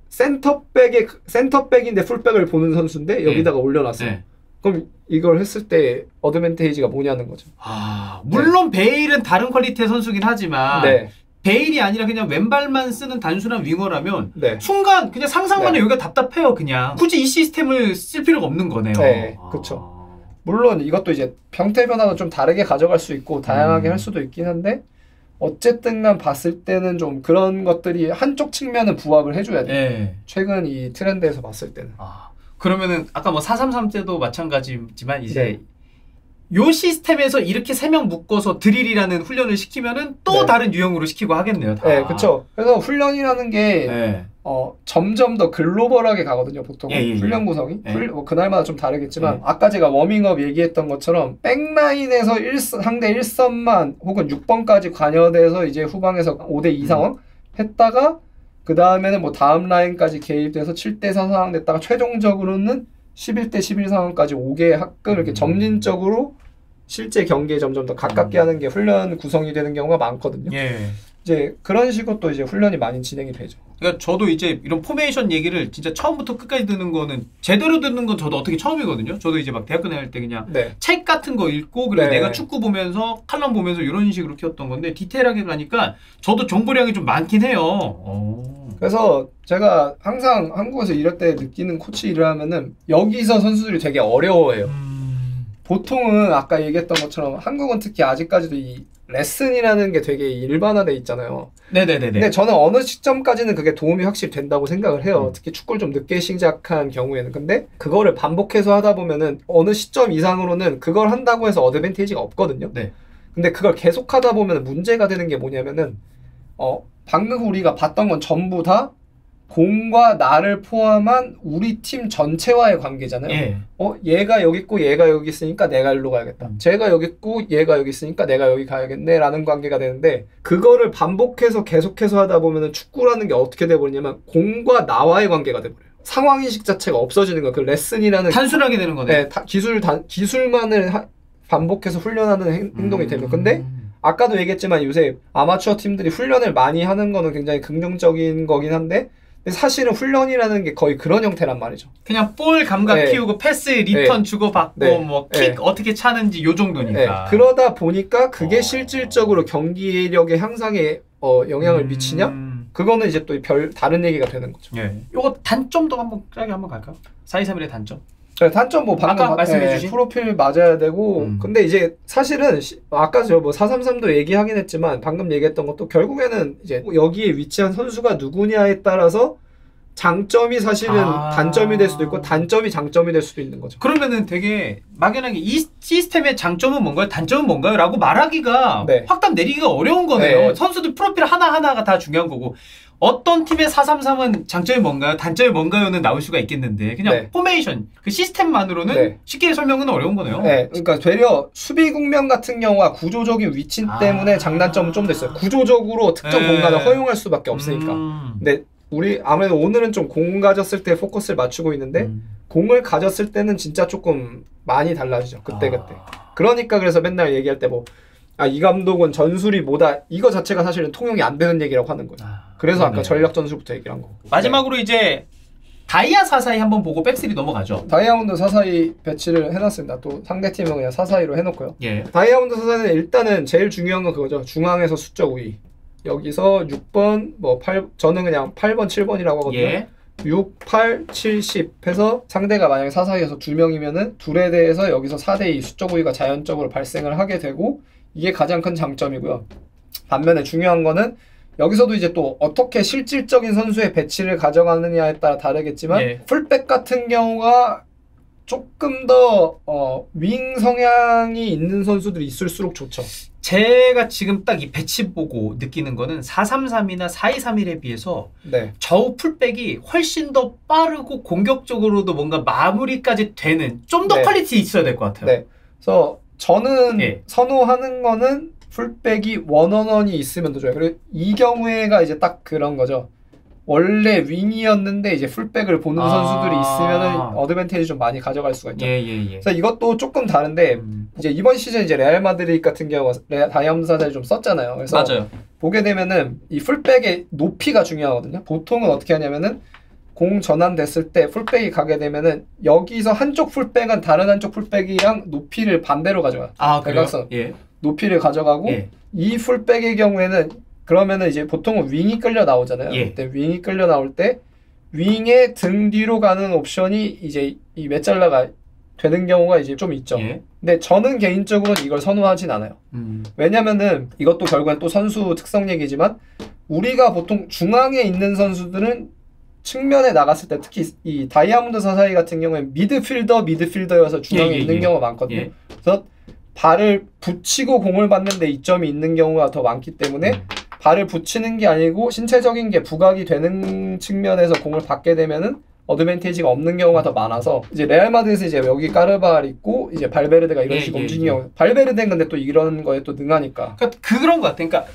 센터백인데 풀백을 보는 선수인데 여기다가 올려놨어요. 그럼 이걸 했을 때 어드밴테이지가 뭐냐는 거죠. 아, 물론 베일은 다른 퀄리티의 선수긴 하지만 네. 베일이 아니라 그냥 왼발만 쓰는 단순한 윙어라면 네. 순간 그냥 상상만 해도 여기가 답답해요. 그냥 굳이 이 시스템을 쓸 필요가 없는 거네요. 네, 그렇죠. 물론 이것도 이제 형태 변화는 좀 다르게 가져갈 수 있고 다양하게 할 수도 있긴 한데 어쨌든 간 봤을 때는 좀 그런 것들이 한쪽 측면은 부합을 해줘야 돼요. 네. 최근 이 트렌드에서 봤을 때는. 아, 그러면은 아까 뭐 4-3-3 때도 마찬가지지만 이제 네. 요 시스템에서 이렇게 3명 묶어서 드릴이라는 훈련을 시키면은 또 네. 다른 유형으로 시키고 하겠네요. 다. 네, 그렇죠. 그래서 훈련이라는 게 네. 점점 더 글로벌하게 가거든요, 보통. 훈련 구성이. 뭐 그날마다 좀 다르겠지만, 아까 제가 워밍업 얘기했던 것처럼, 백라인에서 상대 1선만 혹은 6번까지 관여돼서 이제 후방에서 5대2 상황 했다가, 그 다음에는 뭐 다음 라인까지 개입돼서 7대4 상황 됐다가, 최종적으로는 11대11 상황까지 오게 가끔 이렇게 점진적으로 실제 경기에 점점 더 가깝게 하는 게 훈련 구성이 되는 경우가 많거든요. 예. 이제 그런 식으로 또 이제 훈련이 많이 진행이 되죠. 그러니까 저도 이제 이런 포메이션 얘기를 진짜 처음부터 끝까지 듣는 거는 제대로 듣는 건 저도 어떻게 처음이거든요. 저도 이제 막 대학교 다닐 때 그냥 네. 책 같은 거 읽고 그리고 네. 내가 축구 보면서 칼럼 보면서 이런 식으로 키웠던 건데 디테일하게 하니까 저도 정보량이 좀 많긴 해요. 그래서 제가 항상 한국에서 이럴 때 느끼는 코치 일을 하면은 여기서 선수들이 되게 어려워해요. 보통은 아까 얘기했던 것처럼 한국은 특히 아직까지도 이 레슨이라는 게 되게 일반화돼 있잖아요. 네네네. 근데 저는 어느 시점까지는 그게 도움이 확실히 된다고 생각을 해요. 특히 축구를 좀 늦게 시작한 경우에는. 근데 그거를 반복해서 하다 보면은 어느 시점 이상으로는 그걸 한다고 해서 어드밴테이지가 없거든요. 네. 근데 그걸 계속 하다 보면 문제가 되는 게 뭐냐면은 방금 우리가 봤던 건 전부 다 공과 나를 포함한 우리 팀 전체와의 관계잖아요. 예. 얘가 여기 있고 얘가 여기 있으니까 내가 일로 가야겠다. 쟤가 여기 있고 얘가 여기 있으니까 내가 여기 가야겠네 라는 관계가 되는데 그거를 반복해서 계속해서 하다 보면 축구라는 게 어떻게 돼버리냐면 공과 나와의 관계가 돼버려요. 상황인식 자체가 없어지는 거예요. 그 레슨이라는 단순하게 되는 거네. 네, 기술만을 반복해서 훈련하는 행동이 되면 근데 아까도 얘기했지만 요새 아마추어 팀들이 훈련을 많이 하는 거는 굉장히 긍정적인 거긴 한데 사실은 훈련이라는 게 거의 그런 형태란 말이죠. 그냥 볼 감각 네. 키우고 패스 리턴 네. 주고받고 네. 뭐 킥 어떻게 차는지 요 정도니까. 네. 그러다 보니까 그게 실질적으로 경기력의 향상에 영향을 미치냐? 그거는 이제 또 다른 얘기가 되는 거죠. 요거 단점도 한번 짧게 한번 갈까요? 4-2-3-1의 단점. 네, 단점 뭐 방금 아까 말씀해주신 프로필 맞아야 되고 근데 이제 사실은 아까 저 뭐 4-3-3도 얘기하긴 했지만 방금 얘기했던 것도 결국에는 이제 여기에 위치한 선수가 누구냐에 따라서 장점이 사실은 단점이 될 수도 있고 단점이 장점이 될 수도 있는 거죠. 그러면은 되게 막연하게 이 시스템의 장점은 뭔가요? 단점은 뭔가요? 라고 말하기가 네. 확답 내리기가 어려운 거네요. 네. 선수들 프로필 하나하나가 다 중요한 거고 어떤 팀의 4-3-3은 장점이 뭔가요? 단점이 뭔가요는 나올 수가 있겠는데 그냥 네. 포메이션, 그 시스템만으로는 네. 쉽게 설명은 어려운 거네요. 네, 그러니까 되려 수비 국면 같은 경우가 구조적인 위치 때문에 장단점은 좀 더 있어요. 구조적으로 특정 공간을 허용할 수밖에 없으니까. 근데 우리 아무래도 오늘은 좀 공 가졌을 때 포커스를 맞추고 있는데 공을 가졌을 때는 진짜 조금 많이 달라지죠. 그때그때. 그러니까 그래서 맨날 얘기할 때 뭐 이 감독은 전술이 뭐다 이거 자체가 사실은 통용이 안 되는 얘기라고 하는 거예요. 그래서 그러네요. 아까 전략 전술부터 얘기를 한 거고. 마지막으로 이제 다이아 사사이 한번 보고 백스리 넘어가죠. 다이아몬드 사사이 배치를 해놨습니다. 또 상대팀은 그냥 사사이로 해놓고요. 예. 다이아몬드 사사이는 일단은 제일 중요한 건 그거죠. 중앙에서 수적 우위. 여기서 6번, 뭐 8, 저는 그냥 8번, 7번이라고 하거든요. 예. 6, 8, 7, 10 해서 상대가 만약에 사사이에서 2명이면은 둘에 대해서 여기서 4대2 수적 우위가 자연적으로 발생을 하게 되고 이게 가장 큰 장점이고요. 반면에 중요한 거는 여기서도 이제 또 어떻게 실질적인 선수의 배치를 가져가느냐에 따라 다르겠지만 예. 풀백 같은 경우가 조금 더 윙 성향이 있는 선수들이 있을수록 좋죠. 제가 지금 딱 이 배치 보고 느끼는 거는 4-3-3이나 4-2-3-1에 비해서 네. 좌우 풀백이 훨씬 더 빠르고 공격적으로도 뭔가 마무리까지 되는 좀 더 네. 퀄리티 있어야 될 것 같아요. 네. 그래서 저는 예. 선호하는 거는 풀백이 원원원이 있으면 더 좋아요. 그리고 이 경우에가 이제 딱 그런 거죠. 원래 윙이었는데 이제 풀백을 보는 선수들이 있으면은 어드밴티지 좀 많이 가져갈 수가 있죠. 예. 그래서 이것도 조금 다른데 이제 이번 시즌 이제 레알 마드리드 같은 경우가 다이아몬드 사사를 좀 썼잖아요. 그래서 맞아요. 보게 되면은 이 풀백의 높이가 중요하거든요. 보통은 어떻게 하냐면은 공 전환됐을 때 풀백이 가게 되면은 여기서 한쪽 풀백은 다른 한쪽 풀백이랑 높이를 반대로 가져가요. 그래요? 대각선. 예. 높이를 가져가고 예. 이 풀백의 경우에는 그러면은 이제 보통은 윙이 끌려 나오잖아요. 예. 그때 윙이 끌려 나올 때 윙의 등 뒤로 가는 옵션이 이제 이 메잘라가 되는 경우가 이제 좀 있죠. 예. 근데 저는 개인적으로는 이걸 선호하진 않아요. 왜냐면은 이것도 결국엔 또 선수 특성 얘기지만 우리가 보통 중앙에 있는 선수들은 측면에 나갔을 때 특히 이 다이아몬드 사사이 같은 경우엔 미드필더여서 중앙에 있는 경우가 많거든요. 예. 그래서 발을 붙이고 공을 받는데 이점이 있는 경우가 더 많기 때문에 발을 붙이는 게 아니고 신체적인 게 부각이 되는 측면에서 공을 받게 되면은 어드밴티지가 없는 경우가 더 많아서 이제 레알 마드리드에서 이제 여기 까르발 있고 이제 발베르데가 이런 식으로 움직이는 경우 발베르데는 근데 또 이런 거에 또 능하니까 그러니까 그런 것 같아. 그러니까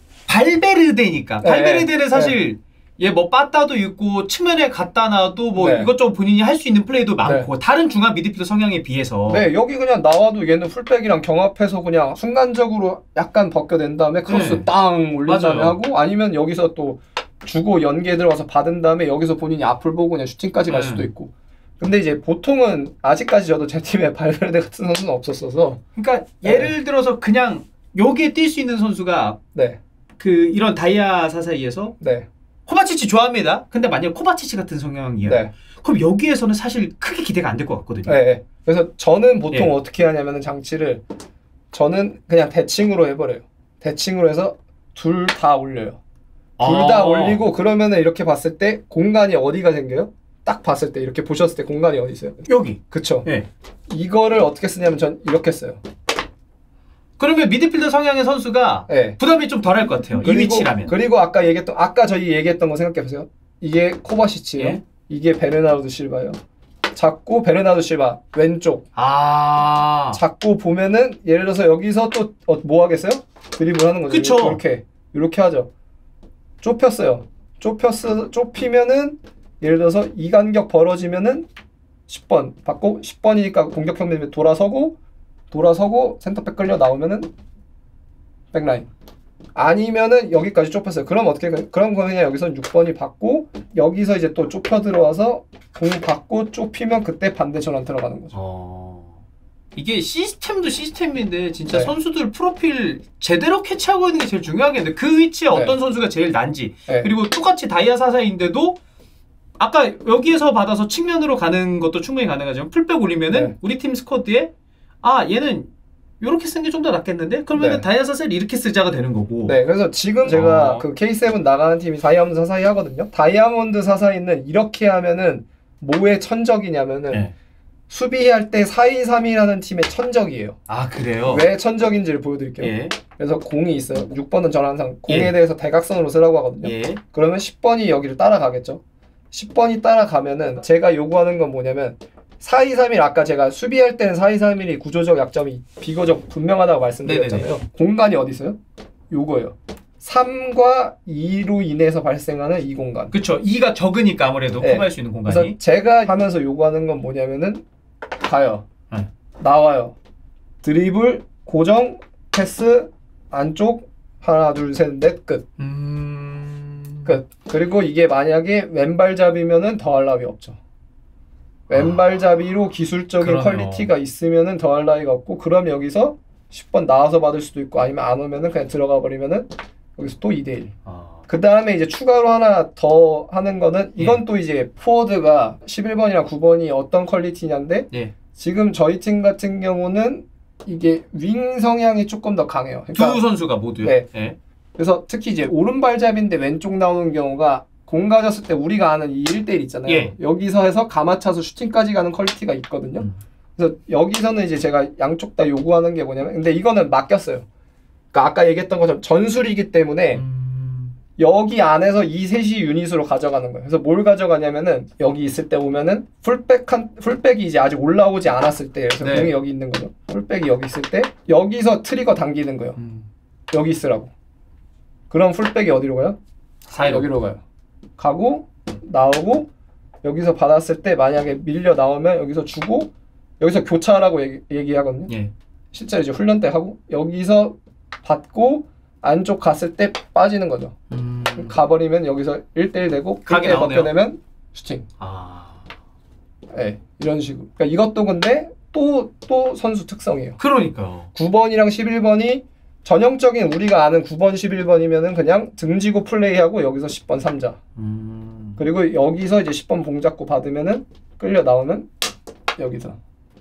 발베르데니까 발베르데는 사실 얘 뭐 빠따도 있고 측면에 갖다 놔도 뭐 이것저것 본인이 할 수 있는 플레이도 많고 다른 중앙 미드필더 성향에 비해서 여기 그냥 나와도 얘는 풀백이랑 경합해서 그냥 순간적으로 약간 벗겨낸 다음에 크로스 땅 올린 다음에 하고 아니면 여기서 또 주고 연계 들어가서 받은 다음에 여기서 본인이 앞을 보고 그냥 슈팅까지 갈 수도 있고. 근데 이제 보통은 아직까지 저도 제 팀에 발베르데 같은 선수는 없었어서 그러니까 예를 들어서 그냥 여기에 뛸 수 있는 선수가 그 이런 다이아 사사이에서 코바치치 좋아합니다. 근데 만약 코바치치 같은 성향이에요. 그럼 여기에서는 사실 크게 기대가 안 될 것 같거든요. 그래서 저는 보통 어떻게 하냐면 장치를 저는 그냥 대칭으로 해버려요. 대칭으로 해서 둘 다 올려요. 둘 다 올리고 그러면은 이렇게 봤을 때 공간이 어디가 생겨요? 딱 봤을 때 이렇게 보셨을 때 공간이 어디 있어요? 여기. 그쵸. 이거를 어떻게 쓰냐면 전 이렇게 써요. 그러면 미드필더 성향의 선수가 부담이 좀 덜할 것 같아요. 이 위치라면. 그리고 아까 저희 얘기했던 거 생각해 보세요. 이게 코바시치예요. 이게 베르나르도 실바예요. 자꾸 베르나르도 실바 왼쪽. 자꾸 보면은 예를 들어서 여기서 또 뭐 하겠어요? 드리블 하는 거죠. 그쵸. 이렇게 하죠. 좁혔어요. 좁히면은 예를 들어서 이 간격 벌어지면은 10번 받고 10번이니까 공격 형태면 돌아서고 센터백 끌려 나오면은 백라인. 아니면은 여기까지 좁혔어요. 그럼 어떻게 그럼 그냥 여기서 6번이 받고 여기서 이제 또 좁혀 들어와서 공 받고 좁히면 그때 반대 전환 들어가는 거죠. 이게 시스템도 시스템인데 진짜 선수들 프로필 제대로 캐치하고 있는 게 제일 중요하겠는데 그 위치에 어떤 선수가 제일 난지 그리고 똑같이 다이아 사사인데도 아까 여기에서 받아서 측면으로 가는 것도 충분히 가능하지만 풀백 올리면은 우리 팀 스쿼드에 얘는 요렇게 쓰는 게 좀 더 낫겠는데? 그러면은 다이아 사사를 이렇게 쓰자가 되는 거고. 그래서 지금 제가 그 K7 나가는 팀이 다이아몬드 사사이 하거든요. 다이아몬드 사사이는 이렇게 하면은 뭐의 천적이냐면은 수비할 때 4-2-3-2라는 팀의 천적이에요. 아 그래요? 왜 천적인지를 보여드릴게요. 예. 그래서 공이 있어요. 6번은 저는 항상 공에 예. 대해서 대각선으로 쓰라고 하거든요. 예. 그러면 10번이 여기를 따라가겠죠. 10번이 따라가면은 제가 요구하는 건 뭐냐면 4-2-3-1 아까 제가 수비할 때는 4-2-3-1이 구조적 약점이 비교적 분명하다고 말씀드렸잖아요. 네네네. 공간이 어디 있어요? 요거예요. 3과 2로 인해서 발생하는 이 공간. 그쵸. 2가 적으니까 아무래도 네. 커버할 수 있는 공간이. 그래서 제가 하면서 요구하는 건 뭐냐면은 가요. 네. 나와요. 드리블, 고정, 패스, 안쪽 하나 둘 셋 넷 끝. 끝. 그리고 이게 만약에 왼발잡이면은 더할 나위 없죠. 왼발잡이로 기술적인 그러네요. 퀄리티가 있으면은 더할 나위가 없고 그럼 여기서 10번 나와서 받을 수도 있고 아니면 안 오면은 그냥 들어가 버리면은 여기서 또 2대1. 그 다음에 이제 추가로 하나 더 하는 거는 이건 또 이제 포워드가 11번이랑 9번이 어떤 퀄리티냐인데 지금 저희 팀 같은 경우는 이게 윙 성향이 조금 더 강해요. 그러니까 두 선수가 모두요? 네. 그래서 특히 이제 오른발잡인데 왼쪽 나오는 경우가 공 가졌을 때 우리가 아는 이 1대1 있잖아요. 여기서 해서 감아차서 슈팅까지 가는 퀄리티가 있거든요. 그래서 여기서는 이제 제가 양쪽 다 요구하는 게 뭐냐면 근데 이거는 맡겼어요. 그러니까 아까 얘기했던 것처럼 전술이기 때문에 여기 안에서 이 셋이 유닛으로 가져가는 거예요. 그래서 뭘 가져가냐면은 여기 있을 때 오면은 풀백이 이제 아직 올라오지 않았을 때 그래서 공이 여기 있는 거죠. 풀백이 여기 있을 때 여기서 트리거 당기는 거예요. 여기 있으라고. 그럼 풀백이 어디로 가요? 사이로. 여기로 가요. 가고 나오고 여기서 받았을 때 만약에 밀려 나오면 여기서 주고 여기서 교차하라고 얘기하거든요. 실제로 이제 훈련 때 하고 여기서 받고 안쪽 갔을 때 빠지는 거죠. 가버리면 여기서 1대1 되고 각이 벗겨내면 슈팅. 네, 이런 식으로. 그러니까 이것도 근데 또 선수 특성이에요. 그러니까요. 9번이랑 11번이 전형적인 우리가 아는 9번, 11번이면은 그냥 등지고 플레이하고 여기서 10번 3자. 그리고 여기서 이제 10번 공 잡고 받으면은 끌려 나오면 여기서.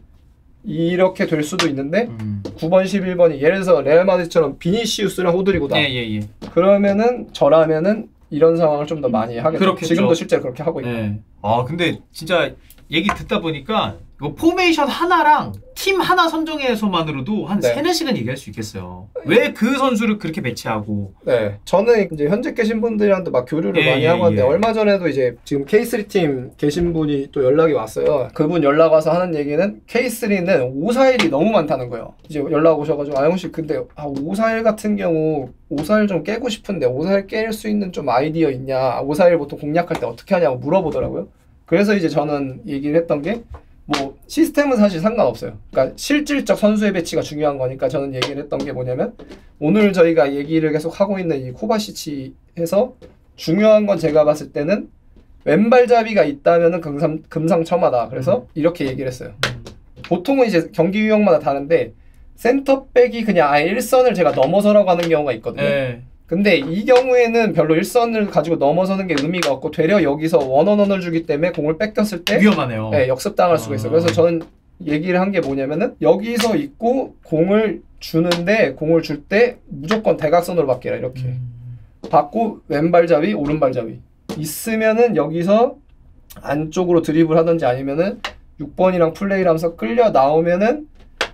이렇게 될 수도 있는데 9번, 11번이 예를 들어서 레알 마드리드처럼 비니시우스랑 호드리고다. 그러면은 저라면은 이런 상황을 좀 더 많이 하겠죠. 그렇겠죠. 지금도 실제로 그렇게 하고 있고. 아 근데 진짜 얘기 듣다 보니까 이거 포메이션 하나랑 팀 하나 선정해서만으로도 한 3-4시간 얘기할 수 있겠어요. 왜 그 선수를 그렇게 배치하고. 네. 저는 이제 현재 계신 분들이랑도 막 교류를 많이 하고 하는데 얼마 전에도 이제 지금 K3 팀 계신 분이 또 연락이 왔어요. 그분 연락 와서 하는 얘기는 K3는 541이 너무 많다는 거예요. 이제 연락 오셔가지고 아영씨 근데 541 같은 경우 541 좀 깨고 싶은데 541 깰 수 있는 좀 아이디어 있냐 541 보통 공략할 때 어떻게 하냐고 물어보더라고요. 그래서 이제 저는 얘기를 했던 게 뭐 시스템은 사실 상관없어요. 그러니까 실질적 선수의 배치가 중요한 거니까 저는 얘기를 했던 게 뭐냐면 오늘 저희가 얘기를 계속 하고 있는 이 코바시치에서 중요한 건 제가 봤을 때는 왼발잡이가 있다면은 금상첨화다. 그래서 이렇게 얘기를 했어요. 보통은 이제 경기 유형마다 다른데 센터백이 그냥 아예 1선을 제가 넘어서라고 하는 경우가 있거든요. 근데 이 경우에는 별로 1선을 가지고 넘어서는 게 의미가 없고 되려 여기서 원원원을 주기 때문에 공을 뺏겼을 때 위험하네요. 네, 역습당할 수가 있어요. 그래서 저는 얘기를 한 게 뭐냐면은 여기서 있고 공을 주는데 공을 줄 때 무조건 대각선으로 받게라 이렇게 받고 왼발잡이 오른발잡이 있으면은 여기서 안쪽으로 드리블 하든지 아니면은 6번이랑 플레이를 하면서 끌려 나오면은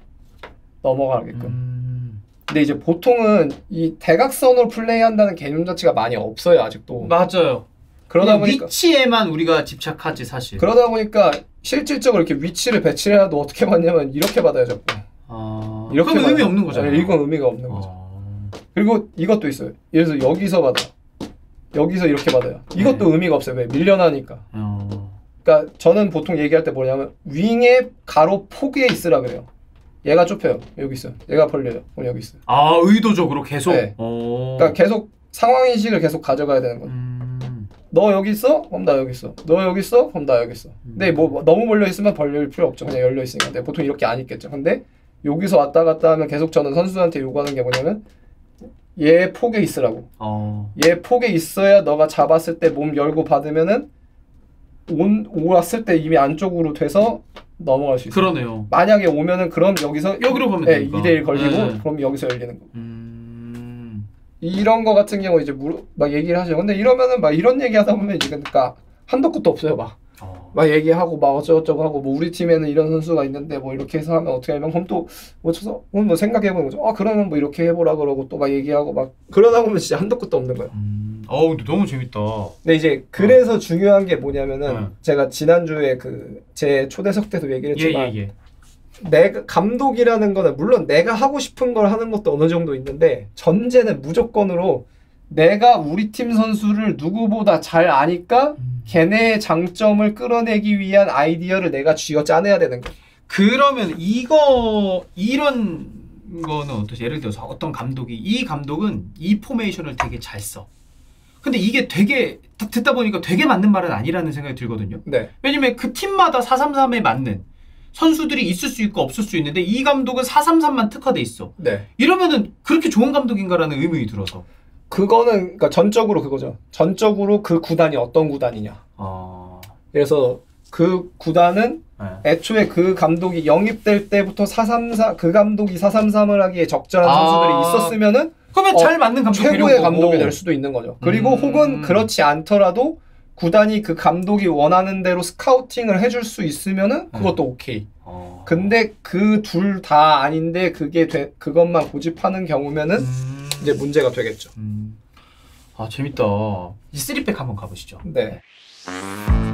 넘어가게끔. 근데 이제 보통은 이 대각선으로 플레이한다는 개념 자체가 많이 없어요 아직도. 맞아요. 그러다 보니까 위치에만 우리가 집착하지 사실. 그러다 보니까 실질적으로 이렇게 위치를 배치를 해도 어떻게 받냐면 이렇게 받아요 자꾸. 이렇게 그럼 의미 없는 거잖아요. 이건 의미가 없는 거죠. 그리고 이것도 있어요. 예를 들어서 여기서 받아. 여기서 이렇게 받아요. 이것도 의미가 없어요. 왜? 밀려나니까. 그러니까 저는 보통 얘기할 때 뭐냐면 윙의 가로 폭에 있으라 그래요. 얘가 좁혀요. 여기 있어요. 얘가 벌려요. 그럼 여기 있어요. 의도적으로 계속? 네. 그러니까 계속 상황인식을 계속 가져가야 되는 거예요. 너 여기 있어? 그럼 나 여기 있어. 너 여기 있어? 그럼 나 여기 있어. 근데 뭐 너무 벌려 있으면 벌릴 필요 없죠. 그냥 열려 있으니까. 근데 보통 이렇게 안 있겠죠. 근데 여기서 왔다 갔다 하면 계속 저는 선수한테 요구하는 게 뭐냐면 얘 폭에 있으라고. 얘 폭에 있어야 너가 잡았을 때 몸 열고 받으면은 왔을 때 이미 안쪽으로 돼서 넘어갈 수 있어요. 그러네요. 만약에 오면은 그럼 여기로 가면 되니까. 2대1 걸리고 그럼 여기서 열리는 거. 이런 거 같은 경우 이제 막 얘기를 하죠. 근데 이러면은 막 이런 얘기 하다 보면 이제 그러니까 한도 끝도 없어요 막. 막 얘기하고 막 어쩌고저쩌고 하고 뭐 우리 팀에는 이런 선수가 있는데 뭐 이렇게 해서 하면 어떻게 하면 그럼 또 뭐 쳐서 뭐 생각해보는 거죠. 그러면 뭐 이렇게 해보라 그러고 또 막 얘기하고 막 그러다 보면 진짜 한도 끝도 없는 거예요. 근데 너무 재밌다. 근데 이제 그래서 중요한 게 뭐냐면은 제가 지난주에 그 제 초대석 때도 얘기를 했지만 내가 감독이라는 거는 물론 내가 하고 싶은 걸 하는 것도 어느 정도 있는데 전제는 무조건으로 내가 우리 팀 선수를 누구보다 잘 아니까 걔네의 장점을 끌어내기 위한 아이디어를 내가 쥐어 짜내야 되는 거야. 그러면 이런 거는 어떠세요? 예를 들어서 어떤 감독이 이 감독은 이 포메이션을 되게 잘 써. 근데 이게 되게 듣다 보니까 되게 맞는 말은 아니라는 생각이 들거든요. 네. 왜냐면 그 팀마다 4-3-3에 맞는 선수들이 있을 수 있고 없을 수 있는데 이 감독은 4-3-3만 특화돼 있어. 네. 이러면은 그렇게 좋은 감독인가라는 의문이 들어서. 그거는 그러니까 전적으로 그거죠. 전적으로 그 구단이 어떤 구단이냐. 그래서 그 구단은 애초에 그 감독이 영입될 때부터 4-3-4 그 감독이 4-3-3을 하기에 적절한 선수들이 있었으면은 그러면 잘 맞는 감독 최고의 감독이 될 수도 있는 거죠. 그리고 혹은 그렇지 않더라도 구단이 그 감독이 원하는 대로 스카우팅을 해줄 수 있으면은 그것도 오케이. 근데 그 둘 다 아닌데 그것만 고집하는 경우면은 이제 문제가 되겠죠. 재밌다. 이 3백 한번 가보시죠. 네.